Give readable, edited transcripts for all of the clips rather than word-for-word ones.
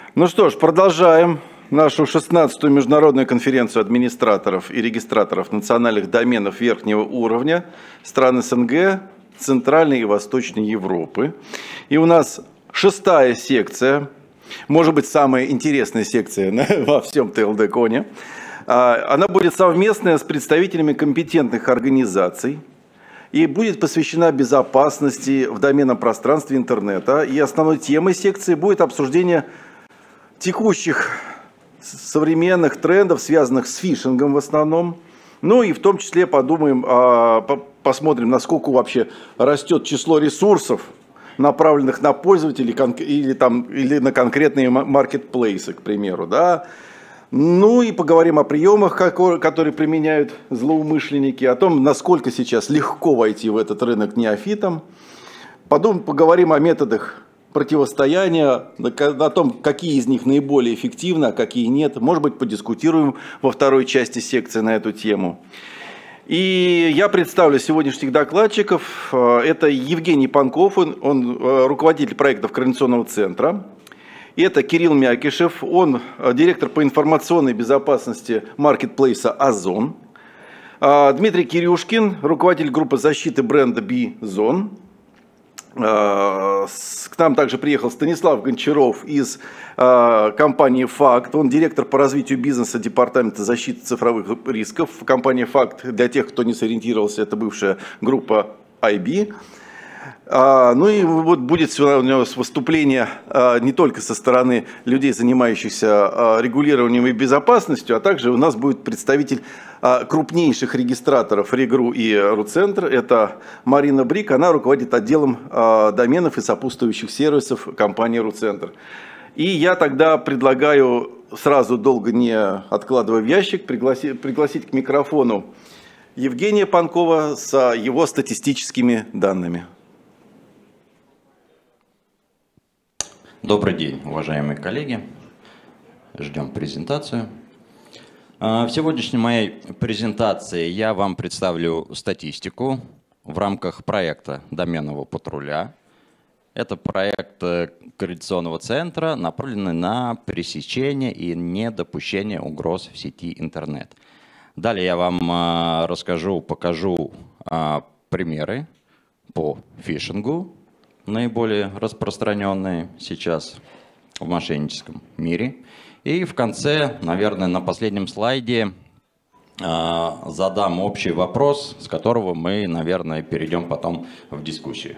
Ну что ж, продолжаем нашу 16-ю международную конференцию администраторов и регистраторов национальных доменов верхнего уровня стран СНГ, Центральной и Восточной Европы. И у нас 6-я секция, может быть, самая интересная секция во всем ТЛД-коне. Она будет совместная с представителями компетентных организаций и будет посвящена безопасности в доменном пространстве интернета. И основной темой секции будет обсуждение текущих современных трендов, связанных с фишингом в основном. Ну и в том числе подумаем, посмотрим, насколько вообще растет число ресурсов, направленных на пользователей или на конкретные маркетплейсы, к примеру. Да? Ну и поговорим о приемах, которые применяют злоумышленники, о том, насколько сейчас легко войти в этот рынок неофитом. Поговорим о методах противостояния, о том, какие из них наиболее эффективны, а какие нет. Может быть, подискутируем во второй части секции на эту тему. И я представлю сегодняшних докладчиков. Это Евгений Панков, он руководитель проектов Координационного центра. Это Кирилл Мякишев, он директор по информационной безопасности маркетплейса Озон. Дмитрий Кирюшкин, руководитель группы защиты бренда Бизон. К нам также приехал Станислав Гончаров из компании «Факт». Он директор по развитию бизнеса департамента защиты цифровых рисков. Компания «Факт», для тех, кто не сориентировался, это бывшая группа IB. Ну и вот будет у него выступление не только со стороны людей, занимающихся регулированием и безопасностью, а также у нас будет представитель крупнейших регистраторов Регру и Руцентр. Это Марина Брик, она руководит отделом доменов и сопутствующих сервисов компании Руцентр. И я тогда предлагаю, сразу долго не откладывая в ящик, пригласить к микрофону Евгения Панкова с его статистическими данными. Добрый день, уважаемые коллеги. Ждем презентацию. В сегодняшней моей презентации я вам представлю статистику в рамках проекта доменного патруля. Это проект Координационного центра, направленный на пресечение и недопущение угроз в сети интернет. Далее я вам покажу примеры по фишингу, наиболее распространенные сейчас в мошенническом мире. И в конце, наверное, на последнем слайде задам общий вопрос, с которого мы, наверное, перейдем потом в дискуссию.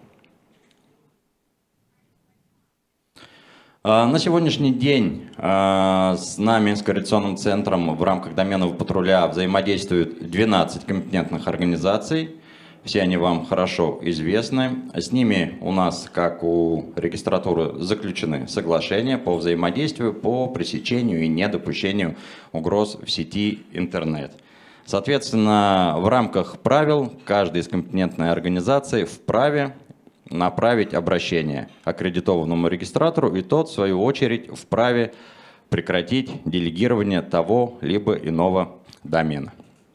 На сегодняшний день с нами, с Координационным центром, в рамках доменного патруля взаимодействуют 12 компетентных организаций. Все они вам хорошо известны. С ними у нас, как у регистратуры, заключены соглашения по взаимодействию, по пресечению и недопущению угроз в сети интернет. Соответственно, в рамках правил каждая из компетентной организаций вправе направить обращение аккредитованному регистратору, и тот, в свою очередь, вправе прекратить делегирование того либо иного домена.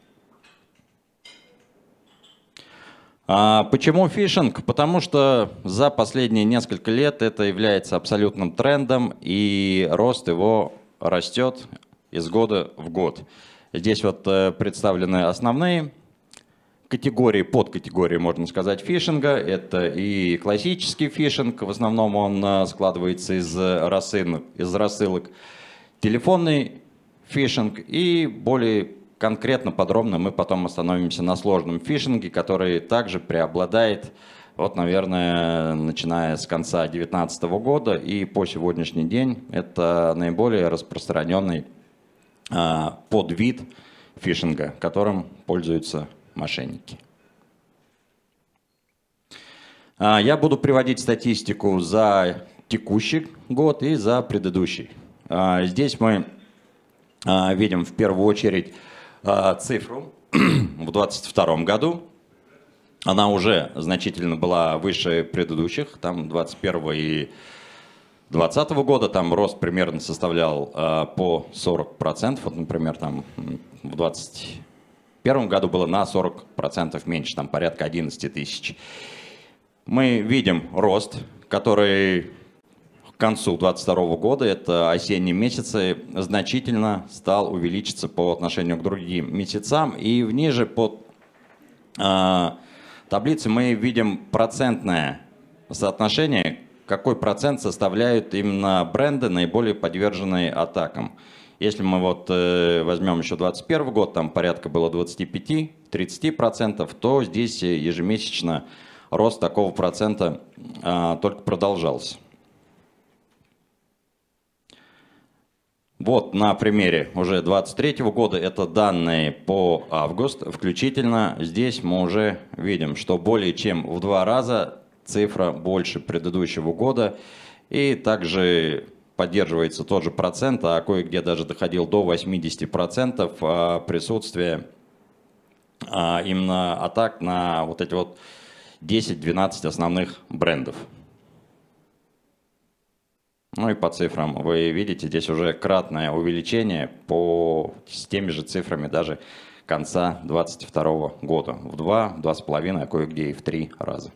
Почему фишинг? Потому что за последние несколько лет это является абсолютным трендом, и рост его растет из года в год. Здесь вот представлены основные категории, подкатегории, можно сказать, фишинга. Это и классический фишинг, в основном он складывается из рассылок, телефонный фишинг и более конкретно, подробно мы потом остановимся на сложном фишинге, который также преобладает, вот, наверное, начиная с конца 2019 года и по сегодняшний день. Это наиболее распространенный подвид фишинга, которым пользуются мошенники. Я буду приводить статистику за текущий год и за предыдущий. Здесь мы видим в первую очередь цифру в 2022 году. Она уже значительно была выше предыдущих, там 2021 и 2020 года, там рост примерно составлял по 40%. Вот, например, там в 2021 году было на 40% меньше, там порядка 11 тысяч. Мы видим рост, который к концу 2022 года, это осенние месяцы, значительно стал увеличиться по отношению к другим месяцам. И ниже под таблицей мы видим процентное соотношение, какой процент составляют именно бренды, наиболее подверженные атакам. Если мы вот возьмем еще 2021 год, там порядка было 25-30%, то здесь ежемесячно рост такого процента только продолжался. Вот на примере уже 2023 года, это данные по август включительно. Здесь мы уже видим, что более чем в 2 раза цифра больше предыдущего года. И также поддерживается тот же процент, а кое-где даже доходил до 80% присутствия именно атак на вот эти вот 10-12 основных брендов. Ну и по цифрам вы видите, здесь уже кратное увеличение с теми же цифрами даже конца 2022 года. В 2, 2,5, а кое-где и в 3 раза.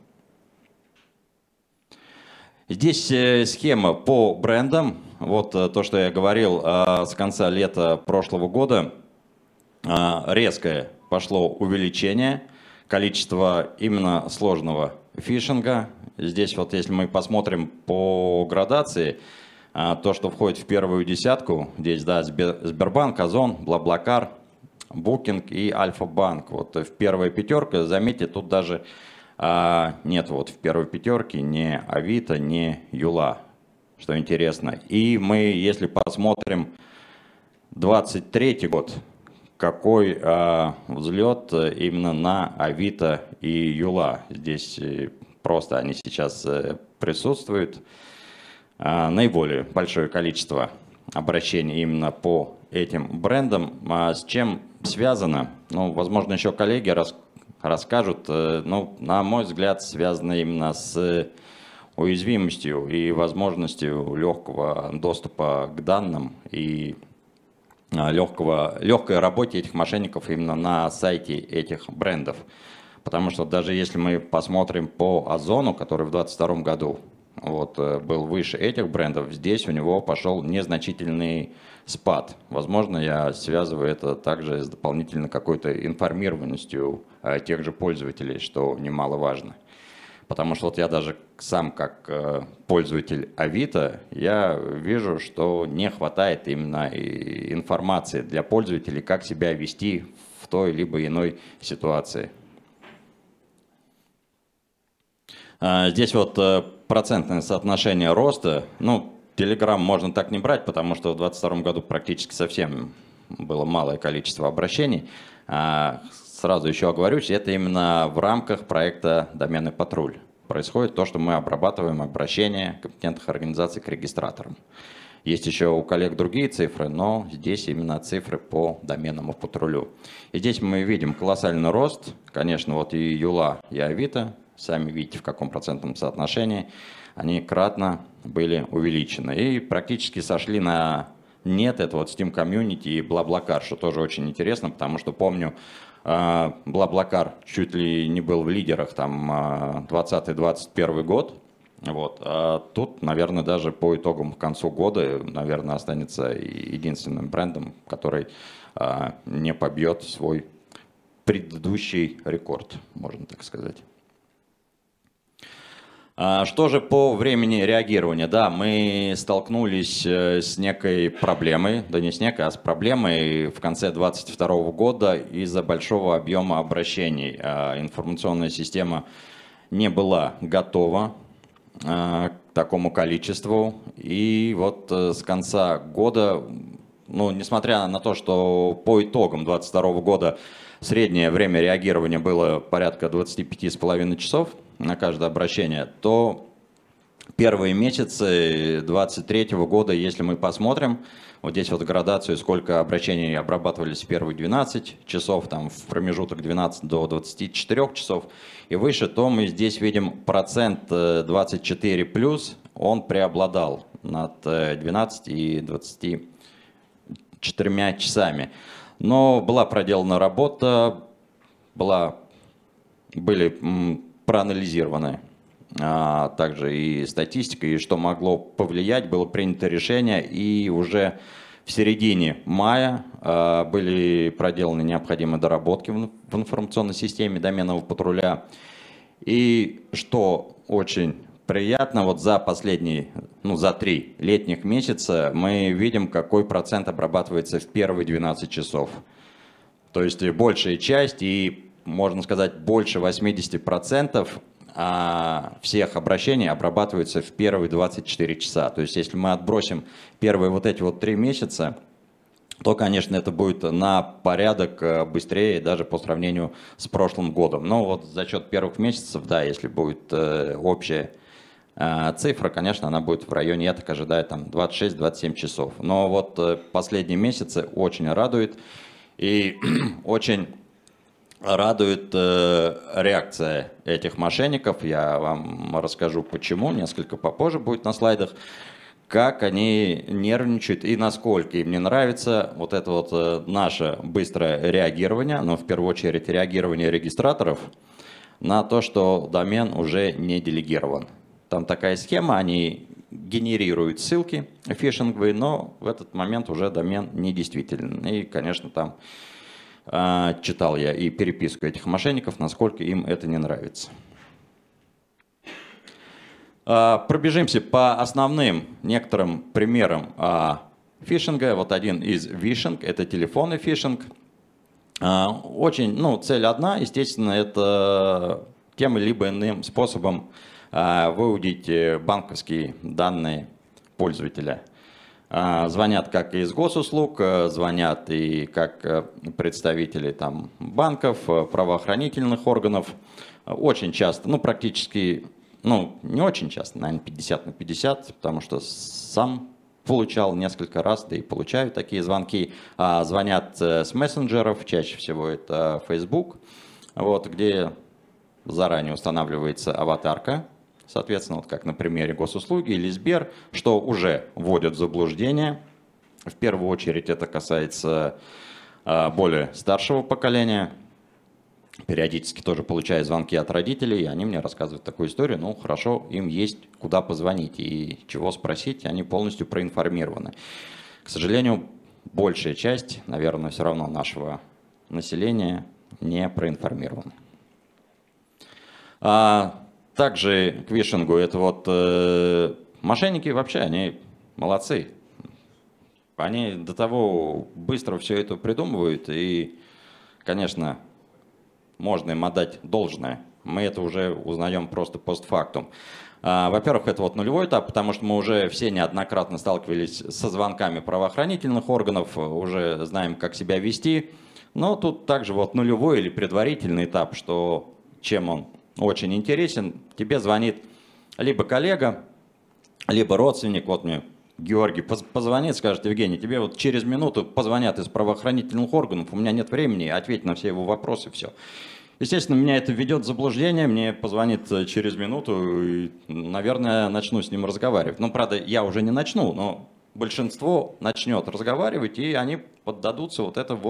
Здесь схема по брендам. Вот то, что я говорил с конца лета прошлого года. Резкое пошло увеличение количества именно сложного фишинга. Здесь вот если мы посмотрим по градации, то, что входит в первую десятку, здесь да, Сбербанк, Озон, Блаблакар, Букинг и Альфа-банк. Вот в первой пятерке, заметьте, тут даже нет вот в первой пятерке ни Авито, ни Юла, что интересно. И мы, если посмотрим 23 год, какой взлет именно на Авито и Юла. Здесь просто они сейчас присутствуют. Наиболее большое количество обращений именно по этим брендам. С чем связано? Ну, возможно, еще коллеги расскажут. Ну, на мой взгляд, связано именно с уязвимостью и возможностью легкого доступа к данным и легкой работе этих мошенников именно на сайте этих брендов. Потому что даже если мы посмотрим по Озону, который в 2022 году был выше этих брендов, здесь у него пошел незначительный спад. Возможно, я связываю это также с дополнительной какой-то информированностью тех же пользователей, что немаловажно. Потому что вот я даже сам как пользователь Авито, я вижу, что не хватает именно информации для пользователей, как себя вести в той либо иной ситуации. Здесь вот процентное соотношение роста. Ну, Telegram можно так не брать, потому что в 2022 году практически совсем было малое количество обращений. Сразу еще оговорюсь, это именно в рамках проекта «Доменный патруль». Происходит то, что мы обрабатываем обращения компетентных организаций к регистраторам. Есть еще у коллег другие цифры, но здесь именно цифры по доменному патрулю. И здесь мы видим колоссальный рост. Конечно, вот и Юла, и Авито, сами видите, в каком процентном соотношении, они кратно были увеличены. И практически сошли на нет, это вот Steam Community и Блаблакар, что тоже очень интересно, потому что помню, Блаблакар чуть ли не был в лидерах там 2020-2021 год. Вот. А тут, наверное, даже по итогам к концу года, наверное, останется единственным брендом, который не побьет свой предыдущий рекорд, можно так сказать. Что же по времени реагирования? Да, мы столкнулись с некой проблемой, да не с некой, а с проблемой в конце 2022 года из-за большого объема обращений. Информационная система не была готова к такому количеству. И вот с конца года, ну, несмотря на то, что по итогам 2022 года среднее время реагирования было порядка 25,5 часов на каждое обращение, то первые месяцы 2023 года, если мы посмотрим, вот здесь вот градацию, сколько обращений обрабатывались в первые 12 часов, там в промежуток 12 до 24 часов и выше, то мы здесь видим процент 24+, он преобладал над 12 и 24 часами. Но была проделана работа, были проанализированы также и статистика, и что могло повлиять, было принято решение, и уже в середине мая были проделаны необходимые доработки в информационной системе доменного патруля. И что очень приятно, вот за последние, за 3 летних месяца мы видим, какой процент обрабатывается в первые 12 часов. То есть большая часть, и можно сказать больше 80% всех обращений обрабатываются в первые 24 часа. То есть если мы отбросим первые вот эти вот 3 месяца, то, конечно, это будет на порядок быстрее даже по сравнению с прошлым годом. Но вот за счет первых месяцев, да, если будет общая цифра, конечно, она будет в районе, я так ожидаю, там 26-27 часов. Но вот последние месяцы очень радует, и очень радует реакция этих мошенников. Я вам расскажу почему, несколько попозже будет на слайдах, как они нервничают и насколько им не нравится вот это вот наше быстрое реагирование, но в первую очередь реагирование регистраторов на то, что домен уже не делегирован. Там такая схема, они генерируют ссылки фишинговые, но в этот момент уже домен недействителен. И, конечно, там читал я и переписку этих мошенников, насколько им это не нравится. Пробежимся по основным некоторым примерам фишинга. Вот один из фишинг, это телефонный фишинг. Очень, цель одна, естественно, это тем либо иным способом выудить банковские данные пользователя. Звонят как из госуслуг, звонят и как представители там, банков, правоохранительных органов. Очень часто, практически, не очень часто, наверное, 50/50, потому что сам получал несколько раз, да и получаю такие звонки. Звонят с мессенджеров, чаще всего это Facebook, где заранее устанавливается аватарка. Соответственно, как на примере госуслуги или Сбер, что уже вводят в заблуждение. В первую очередь это касается более старшего поколения. Периодически тоже получаю звонки от родителей, и они мне рассказывают такую историю. Хорошо, им есть куда позвонить и чего спросить, они полностью проинформированы. К сожалению, большая часть, наверное, все равно нашего населения не проинформирована. Также к фишингу, это мошенники вообще, они молодцы. Они до того быстро все это придумывают, и, конечно, можно им отдать должное. Мы это уже узнаем просто постфактум. Во-первых, это нулевой этап, потому что мы уже все неоднократно сталкивались со звонками правоохранительных органов, уже знаем, как себя вести. Но тут также нулевой или предварительный этап, что чем он очень интересен. Тебе звонит либо коллега, либо родственник. Вот мне Георгий позвонит, скажет: Евгений, тебе через минуту позвонят из правоохранительных органов, у меня нет времени, ответь на все его вопросы, все. Естественно, меня это введет в заблуждение, мне позвонит через минуту, и, наверное, начну с ним разговаривать. Правда, я уже не начну, но большинство начнет разговаривать, и они поддадутся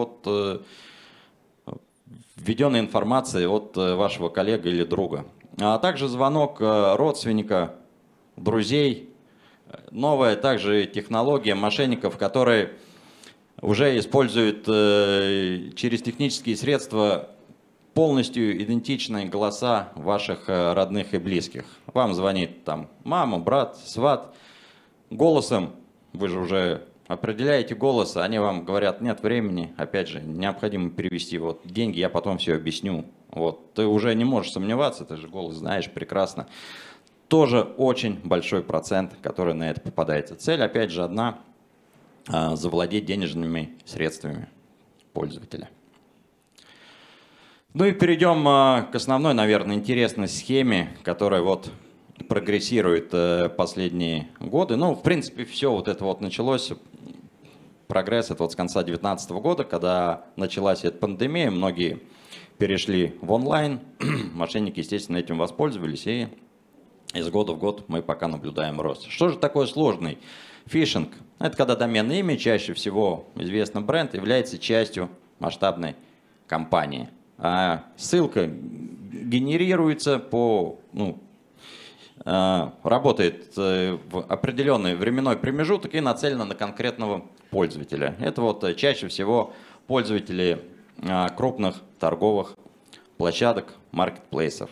введенной информации от вашего коллеги или друга. А также звонок родственника, друзей. Новая также технология мошенников, которые уже используют через технические средства полностью идентичные голоса ваших родных и близких. Вам звонит там мама, брат, сват. Голосом, вы же уже определяете голос, они вам говорят: нет времени, опять же, необходимо перевести деньги, я потом все объясню. Ты уже не можешь сомневаться, ты же голос знаешь прекрасно. Тоже очень большой процент, который на это попадается. Цель, опять же, одна – завладеть денежными средствами пользователя. И перейдем к основной, наверное, интересной схеме, которая прогрессирует последние годы. В принципе, все это началось. Прогресс это с конца 2019 года, когда началась эта пандемия, многие перешли в онлайн, мошенники, естественно, этим воспользовались, и из года в год мы пока наблюдаем рост. Что же такое сложный фишинг? Это когда доменное имя, чаще всего известный бренд, является частью масштабной компании. А ссылка генерируется по работает в определенный временной промежуток и нацелена на конкретного пользователя. Это вот чаще всего пользователи крупных торговых площадок, маркетплейсов.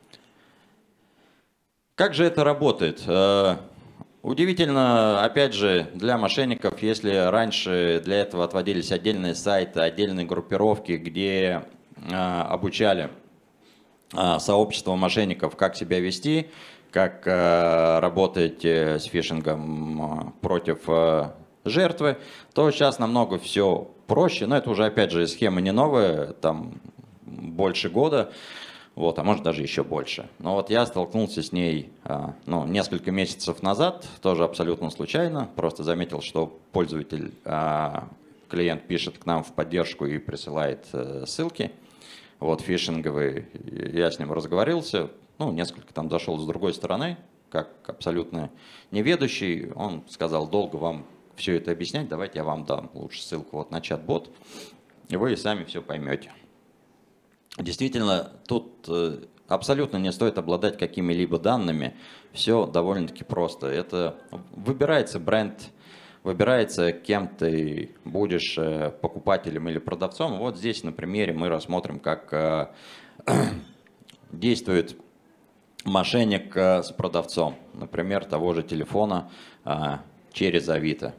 Как же это работает? Удивительно, опять же, для мошенников, если раньше для этого отводились отдельные сайты, отдельные группировки, где обучали сообщество мошенников, как себя вести, как работать с фишингом против жертвы, то сейчас намного все проще. Но это уже, опять же, схема не новая, там больше года. Вот, а может даже еще больше. Но вот я столкнулся с ней несколько месяцев назад, тоже абсолютно случайно. Просто заметил, что пользователь, клиент пишет к нам в поддержку и присылает ссылки. Вот, фишинговые. Я с ним разговорился, несколько там зашел с другой стороны, как абсолютно неведущий. Он сказал: долго вам все это объяснять, давайте я вам дам лучше ссылку вот на чат-бот, и вы сами все поймете. Действительно, тут абсолютно не стоит обладать какими-либо данными. Все довольно-таки просто. Это выбирается бренд, выбирается, кем ты будешь, покупателем или продавцом. Вот здесь на примере мы рассмотрим, как действует мошенник с продавцом. Например, того же телефона через Авито.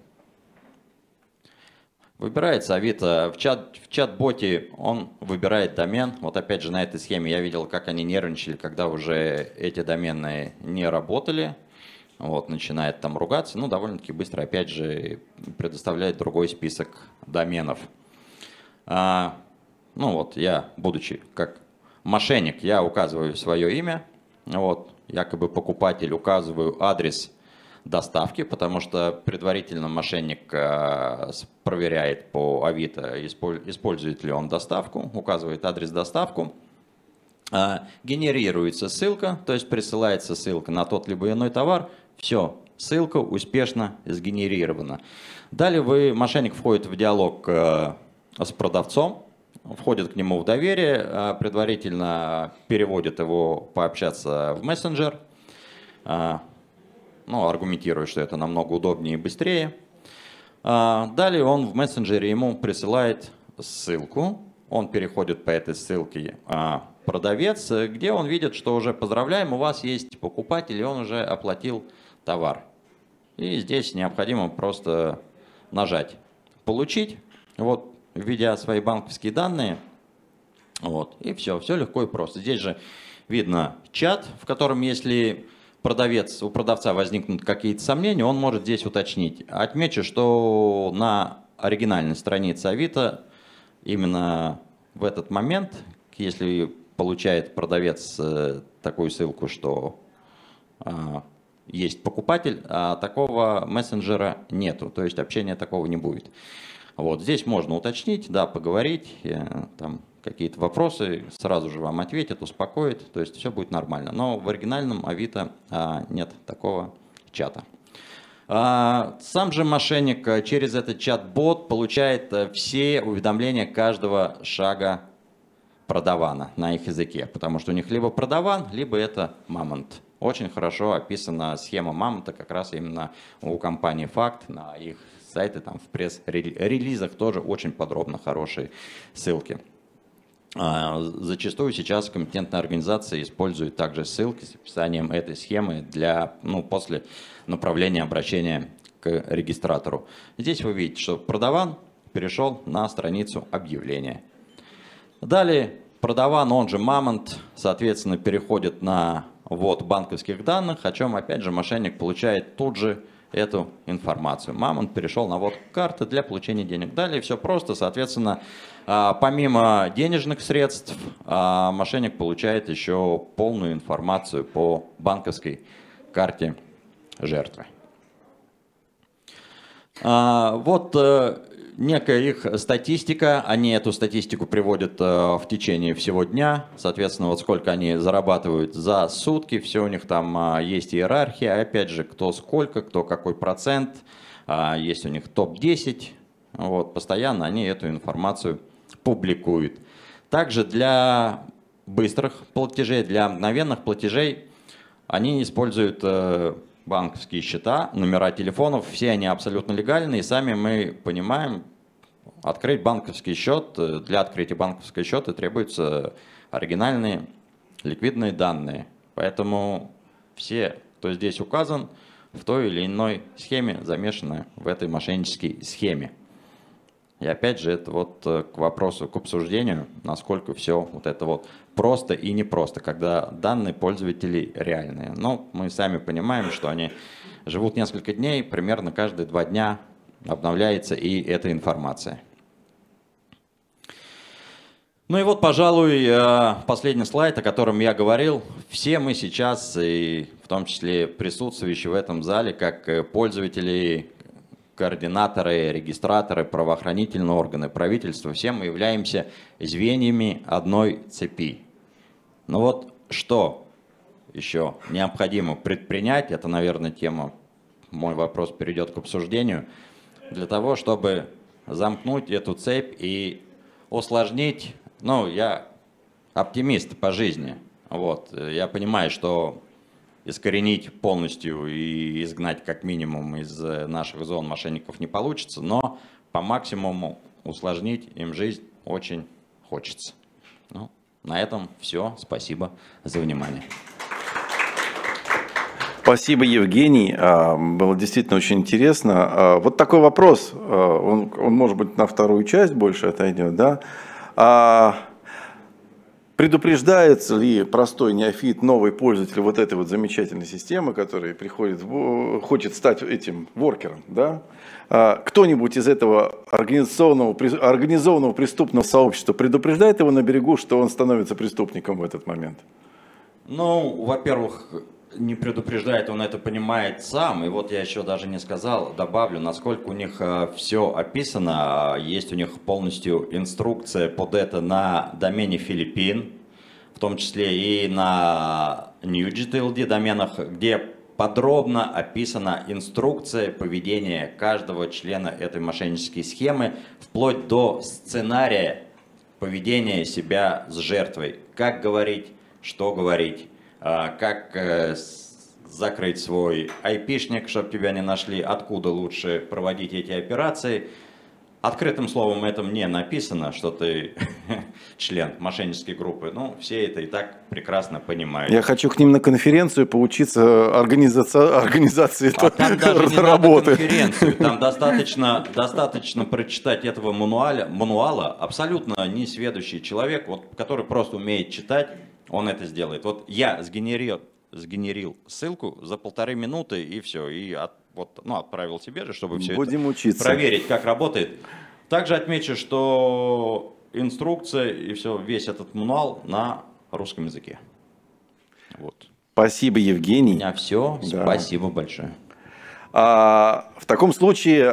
Выбирается Авито, в чат-боте он выбирает домен. Вот опять же на этой схеме я видел, как они нервничали, когда уже эти доменные не работали. Вот, начинает там ругаться, довольно-таки быстро опять же предоставляет другой список доменов. Вот я, будучи как мошенник, я указываю свое имя, вот, якобы покупатель, указываю адрес доставки, потому что предварительно мошенник проверяет по Авито, использует ли он доставку, указывает адрес доставку, генерируется ссылка, то есть присылается ссылка на тот либо иной товар, все, ссылка успешно сгенерирована. Далее мошенник входит в диалог с продавцом, входит к нему в доверие, предварительно переводит его пообщаться в мессенджер, аргументируя, что это намного удобнее и быстрее. Далее он в мессенджере ему присылает ссылку, он переходит по этой ссылке продавец, где он видит, что уже поздравляем, у вас есть покупатель, и он уже оплатил товар. И здесь необходимо просто нажать «Получить», вот, введя свои банковские данные, вот, и все легко и просто. Здесь же видно чат, в котором, если у продавца возникнут какие-то сомнения, он может здесь уточнить. Отмечу, что на оригинальной странице Авито именно в этот момент, если получает продавец такую ссылку, что есть покупатель, а такого мессенджера нету, то есть общения такого не будет. Вот здесь можно уточнить, да, поговорить, там какие-то вопросы, сразу же вам ответят, успокоят, то есть все будет нормально. Но в оригинальном Авито нет такого чата. Сам же мошенник через этот чат-бот получает все уведомления каждого шага продавана на их языке, потому что у них либо продаван, либо это мамонт. Очень хорошо описана схема мамонта как раз именно у компании Факт, на их сайте, там в пресс-релизах тоже очень подробно хорошие ссылки. Зачастую сейчас компетентные организации используют также ссылки с описанием этой схемы после направления обращения к регистратору. Здесь вы видите, что продаван перешел на страницу объявления. Далее продаван, он же мамонт, соответственно, переходит на ввод банковских данных, о чем опять же мошенник получает тут же эту информацию. Мамонт перешел на ввод карты для получения денег. Далее все просто, соответственно, помимо денежных средств, мошенник получает еще полную информацию по банковской карте жертвы. Вот некая их статистика, они эту статистику приводят в течение всего дня, соответственно, вот сколько они зарабатывают за сутки, все у них там есть иерархия, опять же, кто сколько, кто какой процент, есть у них топ-10, вот, постоянно они эту информацию публикуют. Также для быстрых платежей, для мгновенных платежей Они используют банковские счета, номера телефонов, все они абсолютно легальные, и сами мы понимаем, открыть банковский счет, для открытия банковского счета требуются оригинальные ликвидные данные. Поэтому все, кто здесь указан, в той или иной схеме замешаны в этой мошеннической схеме. И опять же, это вот к вопросу, к обсуждению, насколько все вот это вот просто и непросто, когда данные пользователей реальные. Но мы сами понимаем, что они живут несколько дней, примерно каждые 2 дня обновляется и эта информация. Ну и вот, пожалуй, последний слайд, о котором я говорил. Все мы сейчас, и в том числе присутствующие в этом зале, как пользователи, координаторы, регистраторы, правоохранительные органы, правительство, все мы являемся звеньями одной цепи. Но вот что еще необходимо предпринять, это, наверное, тема, мой вопрос перейдет к обсуждению, для того, чтобы замкнуть эту цепь и усложнить, ну, я оптимист по жизни, вот, я понимаю, что искоренить полностью и изгнать как минимум из наших зон мошенников не получится, но по максимуму усложнить им жизнь очень хочется. Ну, на этом все. Спасибо за внимание. Спасибо, Евгений. Было действительно очень интересно. Вот такой вопрос, он может быть на вторую часть больше отойдет, да? Предупреждается ли простой неофит, новый пользователь вот этой вот замечательной системы, который хочет стать этим воркером, да? Кто-нибудь из этого организованного преступного сообщества предупреждает его на берегу, что он становится преступником в этот момент? Ну, во-первых, не предупреждает, он это понимает сам. И вот я еще даже не сказал, добавлю, насколько у них все описано. Есть у них полностью инструкция под это на домене Филиппин, в том числе и на NewGTLD доменах, где подробно описана инструкция поведения каждого члена этой мошеннической схемы, вплоть до сценария поведения себя с жертвой. Как говорить, что говорить. Как закрыть свой айпишник, чтобы тебя не нашли, откуда лучше проводить эти операции. Открытым словом этом не написано, что ты член мошеннической группы. Ну, все это и так прекрасно понимают. Я хочу к ним на конференцию поучиться организации там даже не работы. Надо конференцию, там достаточно прочитать этого мануала. Абсолютно несведущий человек, вот, который просто умеет читать, он это сделает. Вот я сгенерил ссылку за 1,5 минуты и все. И отправил себе же, чтобы все это проверить, как работает. Также отмечу, что инструкция и все, весь этот мануал на русском языке. Вот. Спасибо, Евгений. У меня все. Да. Спасибо большое. В таком случае,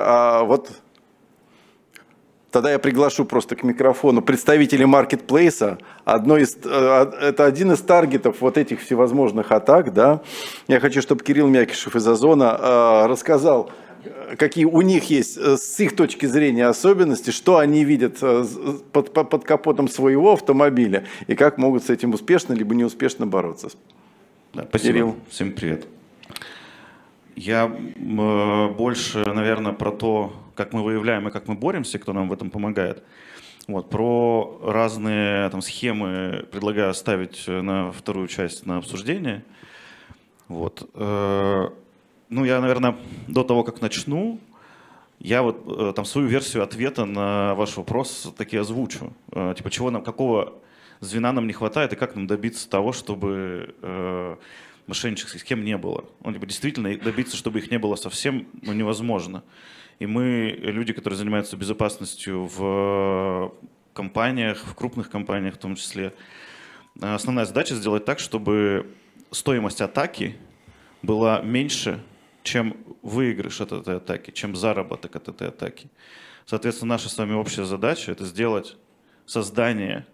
тогда я приглашу просто к микрофону представителей маркетплейса. Это один из таргетов вот этих всевозможных атак. Да? Я хочу, чтобы Кирилл Мякишев из Озона рассказал, какие у них есть с их точки зрения особенности, что они видят под капотом своего автомобиля и как могут с этим успешно либо неуспешно бороться. Да, спасибо. Кирилл. Всем привет. Я больше, наверное, про то, как мы выявляем и как мы боремся, кто нам в этом помогает. Вот, про разные схемы предлагаю оставить на вторую часть на обсуждение. Вот. Я, наверное, до того, как начну, я свою версию ответа на ваш вопрос таки озвучу. Какого звена нам не хватает и как нам добиться того, чтобы мошеннических схем не было. Действительно, добиться, чтобы их не было совсем невозможно. И мы, люди, которые занимаются безопасностью в компаниях, в крупных компаниях в том числе, основная задача сделать так, чтобы стоимость атаки была меньше, чем выигрыш от этой атаки, чем заработок от этой атаки. Соответственно, наша с вами общая задача – это сделать создание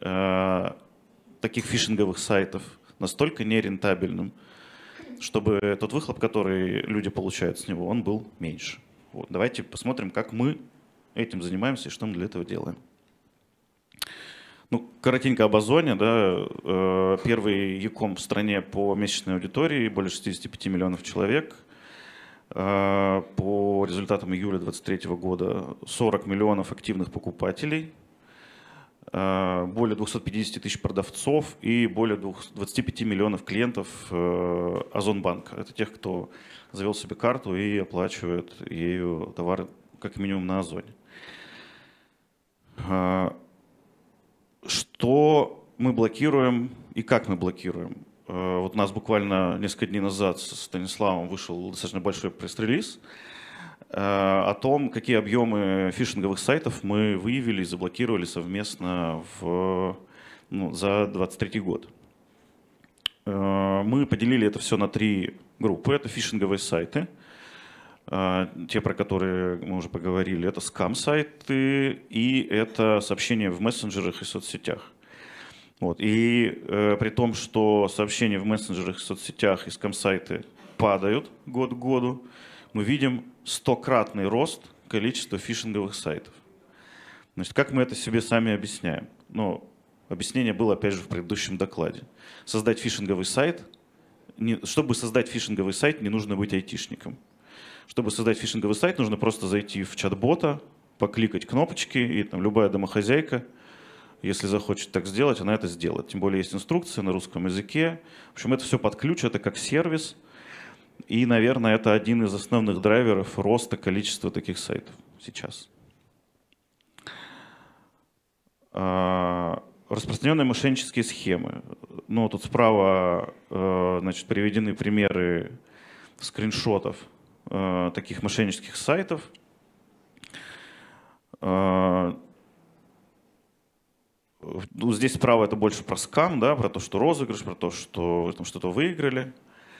таких фишинговых сайтов настолько нерентабельным, чтобы тот выхлоп, который люди получают с него, он был меньше. Вот. Давайте посмотрим, как мы этим занимаемся и что мы для этого делаем. Ну, коротенько об Озоне. Да, первый e-com в стране по месячной аудитории, более 65 миллионов человек. По результатам июля 2023 года 40 миллионов активных покупателей, более 250 тысяч продавцов и более 25 миллионов клиентов Озонбанка. Это тех, кто завел себе карту и оплачивает ею товары как минимум на Озоне. Что мы блокируем и как мы блокируем? Вот у нас буквально несколько дней назад с Станиславом вышел достаточно большой пресс-релиз о том, какие объемы фишинговых сайтов мы выявили и заблокировали совместно за 2023 год. Мы поделили это все на 3 группы. Это фишинговые сайты, те, про которые мы уже поговорили, это скам-сайты и это сообщения в мессенджерах и соцсетях. Вот. И при том, что сообщения в мессенджерах и соцсетях и скам-сайты падают год к году, мы видим 100-кратный рост количества фишинговых сайтов. Значит, как мы это себе сами объясняем? Ну, объяснение было, опять же, в предыдущем докладе. Создать фишинговый сайт, чтобы создать фишинговый сайт, не нужно быть айтишником. Чтобы создать фишинговый сайт, нужно просто зайти в чат-бота, покликать кнопочки, и там любая домохозяйка, если захочет так сделать, она это сделает. Тем более есть инструкция на русском языке. В общем, это все под ключ, это как сервис. И, наверное, это один из основных драйверов роста количества таких сайтов сейчас. Распространенные мошеннические схемы. Ну, тут справа значит, приведены примеры скриншотов таких мошеннических сайтов. Здесь справа это больше про скам, да, про то, что розыгрыш, про то, что вы там что-то выиграли.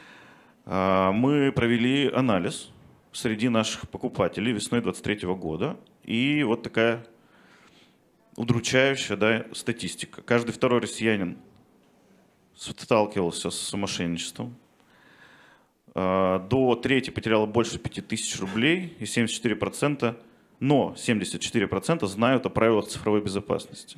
Мы провели анализ среди наших покупателей весной 2023 года. И вот такая удручающая, да, статистика. Каждый второй россиянин сталкивался с мошенничеством. До трети потеряло больше 5000 рублей и 74%, но 74% знают о правилах цифровой безопасности.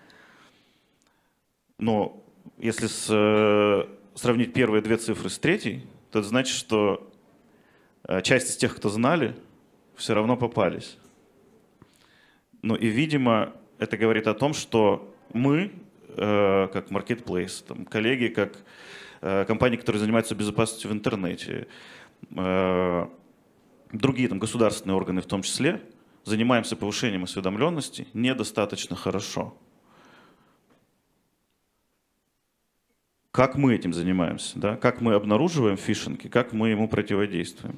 Но если сравнить первые 2 цифры с третьей, то это значит, что часть из тех, кто знали, все равно попались. Ну и, видимо, это говорит о том, что мы, как marketplace, там, коллеги, как компании, которые занимаются безопасностью в интернете, другие там, государственные органы в том числе, занимаемся повышением осведомленности недостаточно хорошо. Как мы этим занимаемся, да? Как мы обнаруживаем фишинг и как мы ему противодействуем?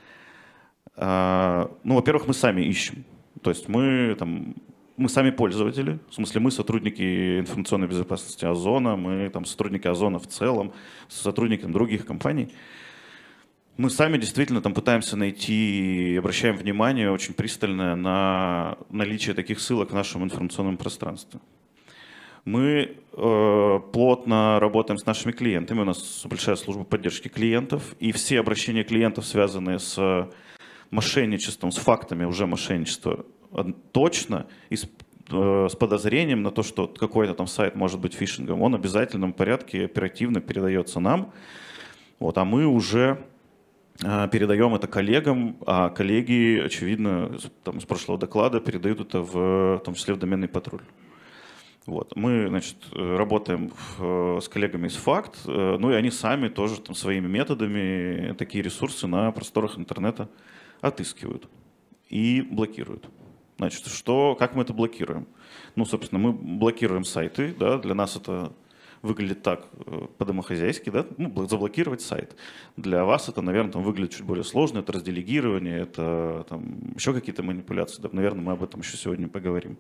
Ну, во-первых, мы сами ищем. То есть мы сами пользователи, в смысле мы сотрудники информационной безопасности Озона, мы там, сотрудники Озона в целом, сотрудники других компаний. Мы сами действительно там пытаемся найти и обращаем внимание очень пристальное на наличие таких ссылок в нашем информационном пространстве. Мы плотно работаем с нашими клиентами, у нас большая служба поддержки клиентов, и все обращения клиентов, связанные с мошенничеством, с фактами уже мошенничества, точно и с подозрением на то, что какой-то там сайт может быть фишингом, он в обязательном порядке оперативно передается нам, вот, а мы уже передаем это коллегам, а коллеги, очевидно, там, с прошлого доклада передают это в том числе в доменный патруль. Вот. Мы, значит, работаем с коллегами из ФАКТ, ну и они сами тоже там, своими методами такие ресурсы на просторах интернета отыскивают и блокируют. Значит, как мы это блокируем? Ну, собственно, мы блокируем сайты, да, для нас это выглядит так по-домохозяйски, да, ну, заблокировать сайт. Для вас это, наверное, там выглядит чуть более сложно, это разделегирование, это там, еще какие-то манипуляции, да, наверное, мы об этом еще сегодня поговорим.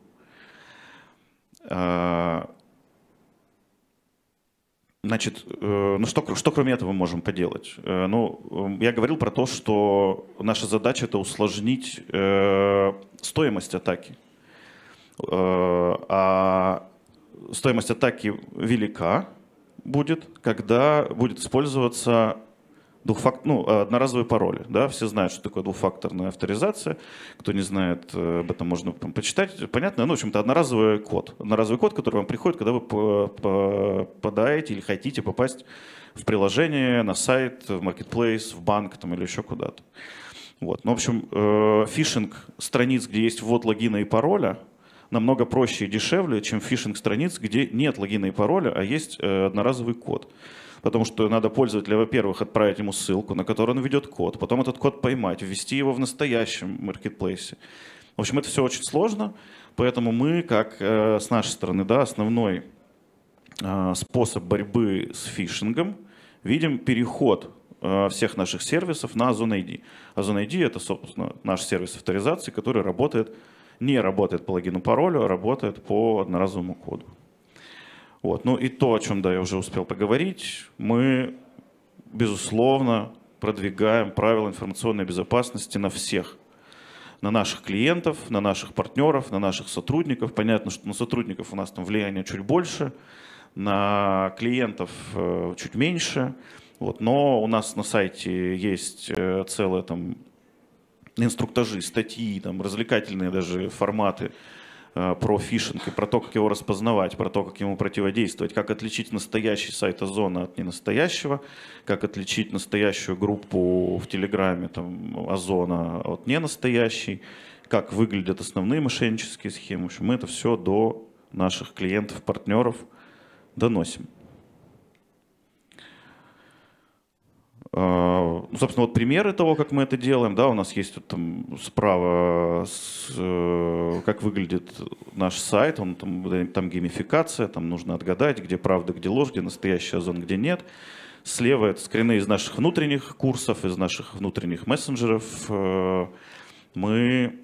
Значит, ну что кроме этого мы можем поделать? Ну, я говорил про то, что наша задача — это усложнить стоимость атаки. А стоимость атаки велика будет, когда будет использоваться одноразовые пароли. Да? Все знают, что такое двухфакторная авторизация. Кто не знает, об этом можно почитать. Понятно? Ну, в общем-то, одноразовый код. Одноразовый код, который вам приходит, когда вы попадаете или хотите попасть в приложение, на сайт, в маркетплейс, в банк там, или еще куда-то. Вот. Ну, в общем, фишинг страниц, где есть ввод логина и пароля, намного проще и дешевле, чем фишинг страниц, где нет логина и пароля, а есть одноразовый код. Потому что надо пользователю, во-первых, отправить ему ссылку, на которую он введет код, потом этот код поймать, ввести его в настоящем маркетплейсе. В общем, это все очень сложно, поэтому мы, как с нашей стороны, да, основной способ борьбы с фишингом, видим переход всех наших сервисов на Озон ID. Озон ID — это, собственно, наш сервис авторизации, который не работает по логину паролю, а работает по одноразовому коду. Вот. Ну и то, о чем я уже успел поговорить, мы, безусловно, продвигаем правила информационной безопасности на всех. На наших клиентов, на наших партнеров, на наших сотрудников. Понятно, что на сотрудников у нас там влияние чуть больше, на клиентов чуть меньше. Вот. Но у нас на сайте есть целые там инструктажи, статьи, там, развлекательные даже форматы про фишинг и про то, как его распознавать, про то, как ему противодействовать, как отличить настоящий сайт Озона от ненастоящего, как отличить настоящую группу в Телеграме там, Озона от ненастоящей, как выглядят основные мошеннические схемы. В общем, мы это все до наших клиентов, партнеров доносим. Собственно, вот примеры того, как мы это делаем, да, у нас есть вот там справа, как выглядит наш сайт, там геймификация, там нужно отгадать, где правда, где ложь, где настоящий Озон, где нет. Слева это скрины из наших внутренних курсов, из наших внутренних мессенджеров. Мы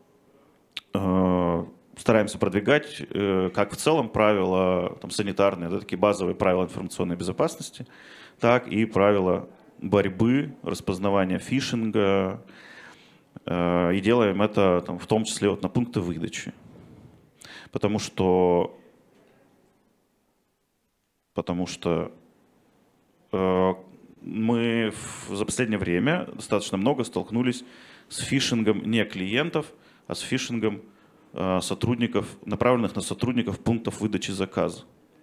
стараемся продвигать как в целом правила там, санитарные, да, такие базовые правила информационной безопасности, так и правила борьбы, распознавания фишинга, и делаем это там, в том числе вот, на пункты выдачи. Потому что мы за последнее время достаточно много столкнулись с фишингом не клиентов, а с фишингом сотрудников, направленных на сотрудников пунктов выдачи заказа.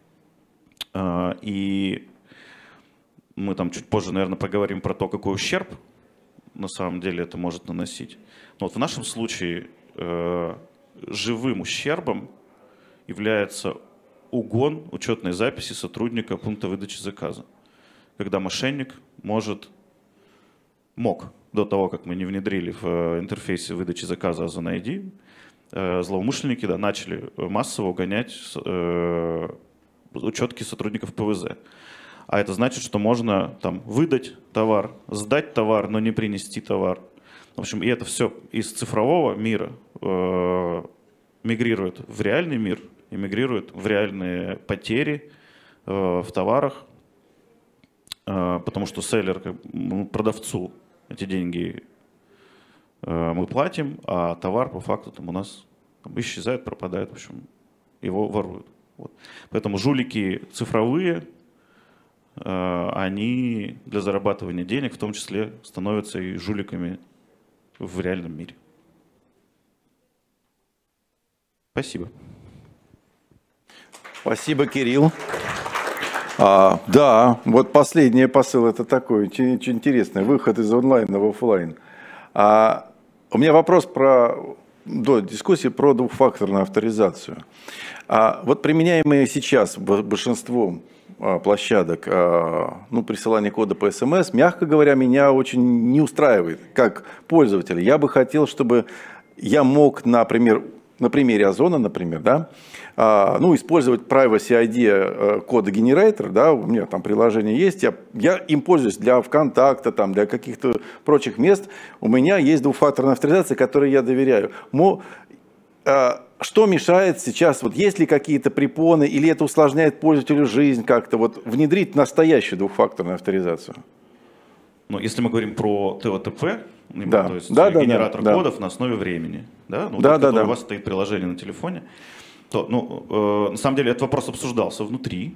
И мы там чуть позже, наверное, поговорим про то, какой ущерб на самом деле это может наносить. Но вот в нашем случае живым ущербом является угон учетной записи сотрудника пункта выдачи заказа. Когда мошенник мог, до того, как мы не внедрили в интерфейсе выдачи заказа Озон ID, злоумышленники начали массово угонять учетки сотрудников ПВЗ. А это значит, что можно там выдать товар, сдать товар, но не принести товар. В общем, и это все из цифрового мира мигрирует в реальный мир, и мигрирует в реальные потери в товарах, потому что селлер, продавцу эти деньги мы платим, а товар по факту там у нас исчезает, пропадает, в общем, его воруют. Вот. Поэтому жулики цифровые, они для зарабатывания денег в том числе становятся и жуликами в реальном мире. Спасибо. Спасибо, Кирилл. Да, вот последний посыл, это такой очень интересный, выход из онлайна в офлайн. У меня вопрос до дискуссии про двухфакторную авторизацию. Вот применяемые сейчас большинством площадок, присылание кода по СМС, мягко говоря, меня очень не устраивает как пользователя. Я бы хотел, чтобы я мог, например, на примере Озона, например, да, использовать Privacy ID кода-генератор, да, у меня там приложение есть, я им пользуюсь для ВКонтакта, там, для каких-то прочих мест. У меня есть двухфакторная авторизация, которой я доверяю. Что мешает сейчас, вот есть ли какие-то препоны, или это усложняет пользователю жизнь как-то, вот внедрить настоящую двухфакторную авторизацию? Если мы говорим про ТОТП, да. То есть генератор кодов на основе времени, да? У вас стоит приложение на телефоне, то, на самом деле этот вопрос обсуждался внутри.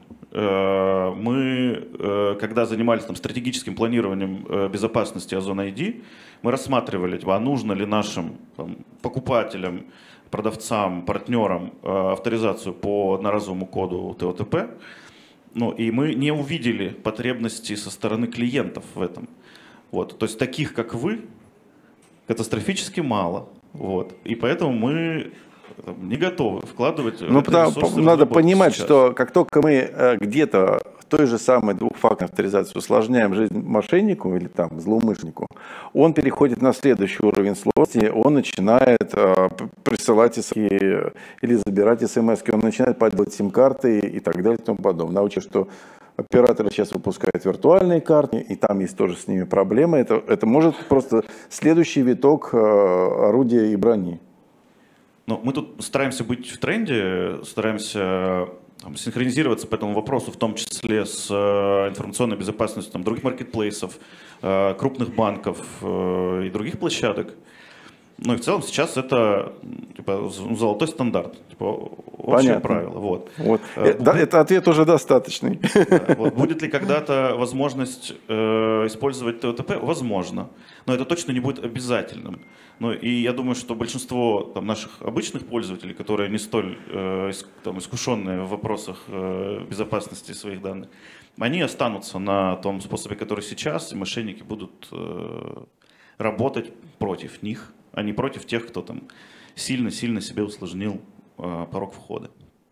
Мы, когда занимались там, стратегическим планированием безопасности Озон ID, мы рассматривали, а нужно ли нашим там, покупателям, продавцам, партнерам авторизацию по одноразовому коду ТОТП. И мы не увидели потребности со стороны клиентов в этом. Вот. То есть таких, как вы, катастрофически мало. Вот. И поэтому мы не готовы вкладывать. Надо понимать, сейчас. Что как только мы где-то в той же самой двухфакторной авторизации усложняем жизнь мошеннику или там злоумышленнику, он переходит на следующий уровень сложности, он начинает присылать смс или забирать смс, он начинает подделывать сим-карты и так далее и тому подобное. Научив, что операторы сейчас выпускают виртуальные карты, и там есть тоже с ними проблемы. Это может просто следующий виток орудия и брони. Но мы тут стараемся быть в тренде, стараемся синхронизироваться по этому вопросу, в том числе с информационной безопасностью других маркетплейсов, крупных банков и других площадок. И в целом сейчас это золотой стандарт, общее правило. Вот. Это ответ уже достаточный. Будет ли когда-то возможность использовать ТОТП? Возможно. Но это точно не будет обязательным. И я думаю, что большинство наших обычных пользователей, которые не столь искушенные в вопросах безопасности своих данных, они останутся на том способе, который сейчас, и мошенники будут работать против них, а не против тех, кто там сильно-сильно себе усложнил порог входа.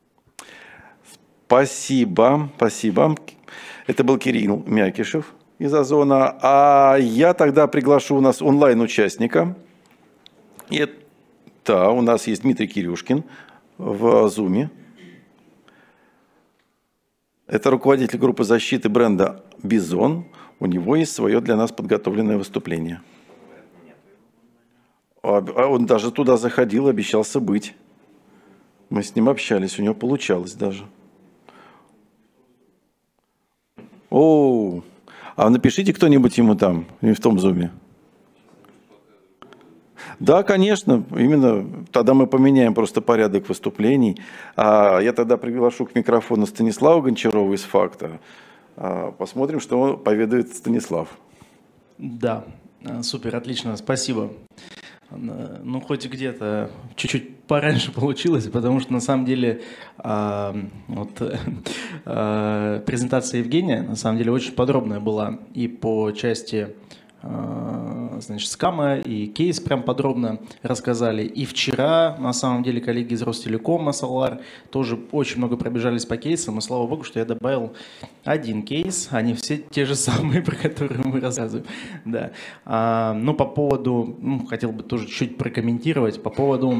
Спасибо. Это был Кирилл Мякишев из Озона. А я тогда приглашу у нас онлайн-участника. Это у нас есть Дмитрий Кирюшкин в Zoom. Это руководитель группы защиты бренда Бизон. У него есть свое для нас подготовленное выступление. Он даже туда заходил, обещался быть. Мы с ним общались, у него получалось даже. А напишите кто-нибудь ему там, в том зуме. Да, конечно, именно тогда мы поменяем просто порядок выступлений. Я тогда приглашу к микрофону Станислава Гончарова из «Факта». Посмотрим, что поведает Станислав. Да, супер, отлично, спасибо. Хоть где-то чуть-чуть пораньше получилось, потому что на самом деле презентация Евгения на самом деле очень подробная была и по части скама, и кейс прям подробно рассказали. И вчера, на самом деле, коллеги из Ростелекома, Solar, тоже очень много пробежались по кейсам, и слава богу, что я добавил один кейс, они все те же самые, про которые мы рассказываем. Да. По поводу, хотел бы тоже чуть прокомментировать, по поводу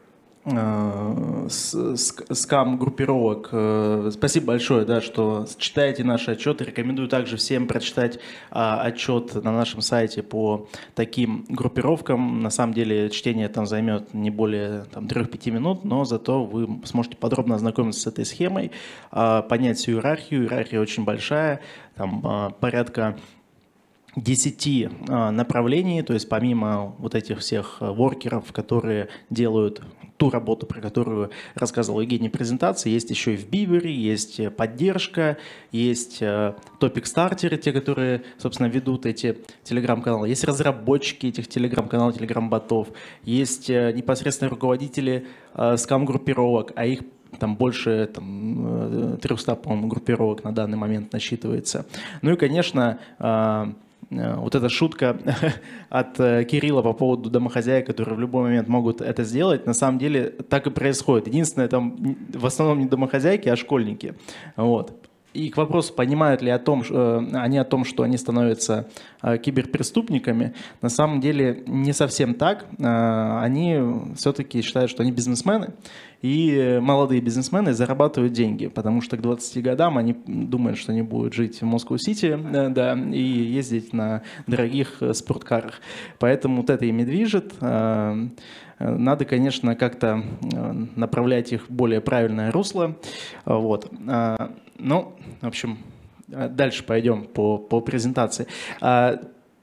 скам-группировок. Спасибо большое, да, что читаете наши отчеты. Рекомендую также всем прочитать отчет на нашем сайте по таким группировкам. На самом деле чтение там займет не более 3-5 минут, но зато вы сможете подробно ознакомиться с этой схемой, понять всю иерархию. Иерархия очень большая, там порядка 10 направлений, то есть помимо вот этих всех воркеров, которые делают ту работу, про которую рассказывал Евгений в презентации, есть еще и в Бивере, есть поддержка, есть топик-стартеры, те, которые, собственно, ведут эти телеграм-каналы, есть разработчики этих телеграм-каналов, телеграм-ботов, есть непосредственно руководители скам-группировок, а их там больше 300, по-моему, группировок на данный момент насчитывается. И, конечно, вот эта шутка от Кирилла по поводу домохозяек, которые в любой момент могут это сделать, на самом деле так и происходит. Единственное, там в основном не домохозяйки, а школьники. Вот. И к вопросу, понимают ли они о том, что они становятся киберпреступниками, на самом деле не совсем так. Они все-таки считают, что они бизнесмены, и молодые бизнесмены зарабатывают деньги, потому что к 20 годам они думают, что они будут жить в Москва-Сити, да, и ездить на дорогих спорткарах. Поэтому вот это ими движет. Надо, конечно, как-то направлять их в более правильное русло. Вот. В общем, дальше пойдем по презентации.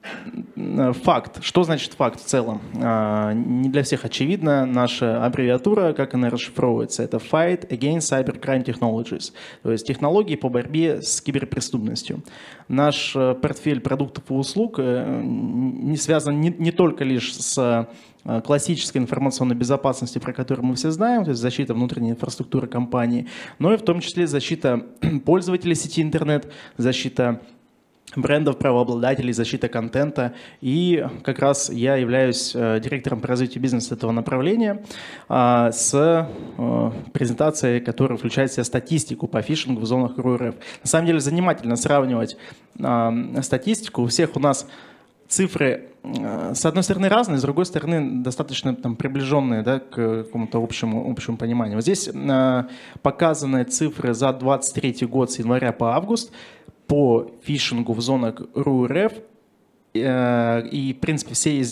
Факт. Что значит факт в целом? Не для всех очевидно. Наша аббревиатура, как она расшифровывается, это Fight Against Cybercrime Technologies, то есть технологии по борьбе с киберпреступностью. Наш портфель продуктов и услуг не связан не только лишь с классической информационной безопасности, про которую мы все знаем, то есть защита внутренней инфраструктуры компании, но и в том числе защита пользователей сети интернет, защита брендов, правообладателей, защита контента. И как раз я являюсь директором по развитию бизнеса этого направления с презентацией, которая включает в себя статистику по фишингу в зонах РУ-РФ. На самом деле занимательно сравнивать статистику. У всех у нас цифры, с одной стороны, разные, с другой стороны, достаточно приближенные, да, к какому-то общему пониманию. Вот здесь показаны цифры за 2023 год с января по август по фишингу в зонах РУ-РФ. И, в принципе,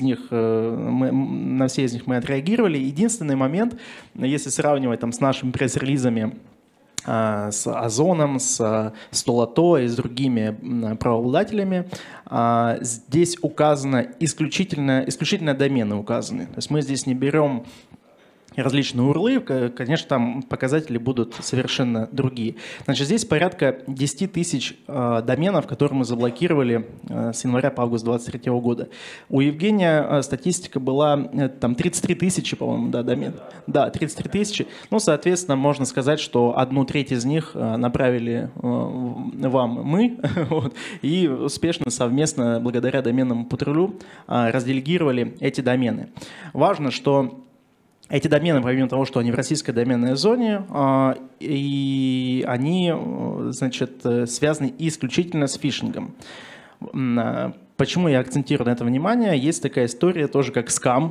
на все из них мы отреагировали. Единственный момент, если сравнивать с нашими пресс-релизами, с Озоном, с Столото и с другими правообладателями, здесь указано исключительно домены указаны. То есть мы здесь не берем различные URL, конечно, там показатели будут совершенно другие. Значит, здесь порядка 10 тысяч доменов, которые мы заблокировали с января по август 2023 года. У Евгения статистика была там 33 тысячи, по-моему, да, домен. Да, 33 тысячи. Ну, соответственно, можно сказать, что 1/3 из них направили вам мы, вот, и успешно совместно, благодаря доменному патрулю, разделегировали эти домены. Важно, что эти домены, помимо того, что они в российской доменной зоне, и они, значит, связаны исключительно с фишингом. Почему я акцентирую на это внимание? Есть такая история тоже как скам,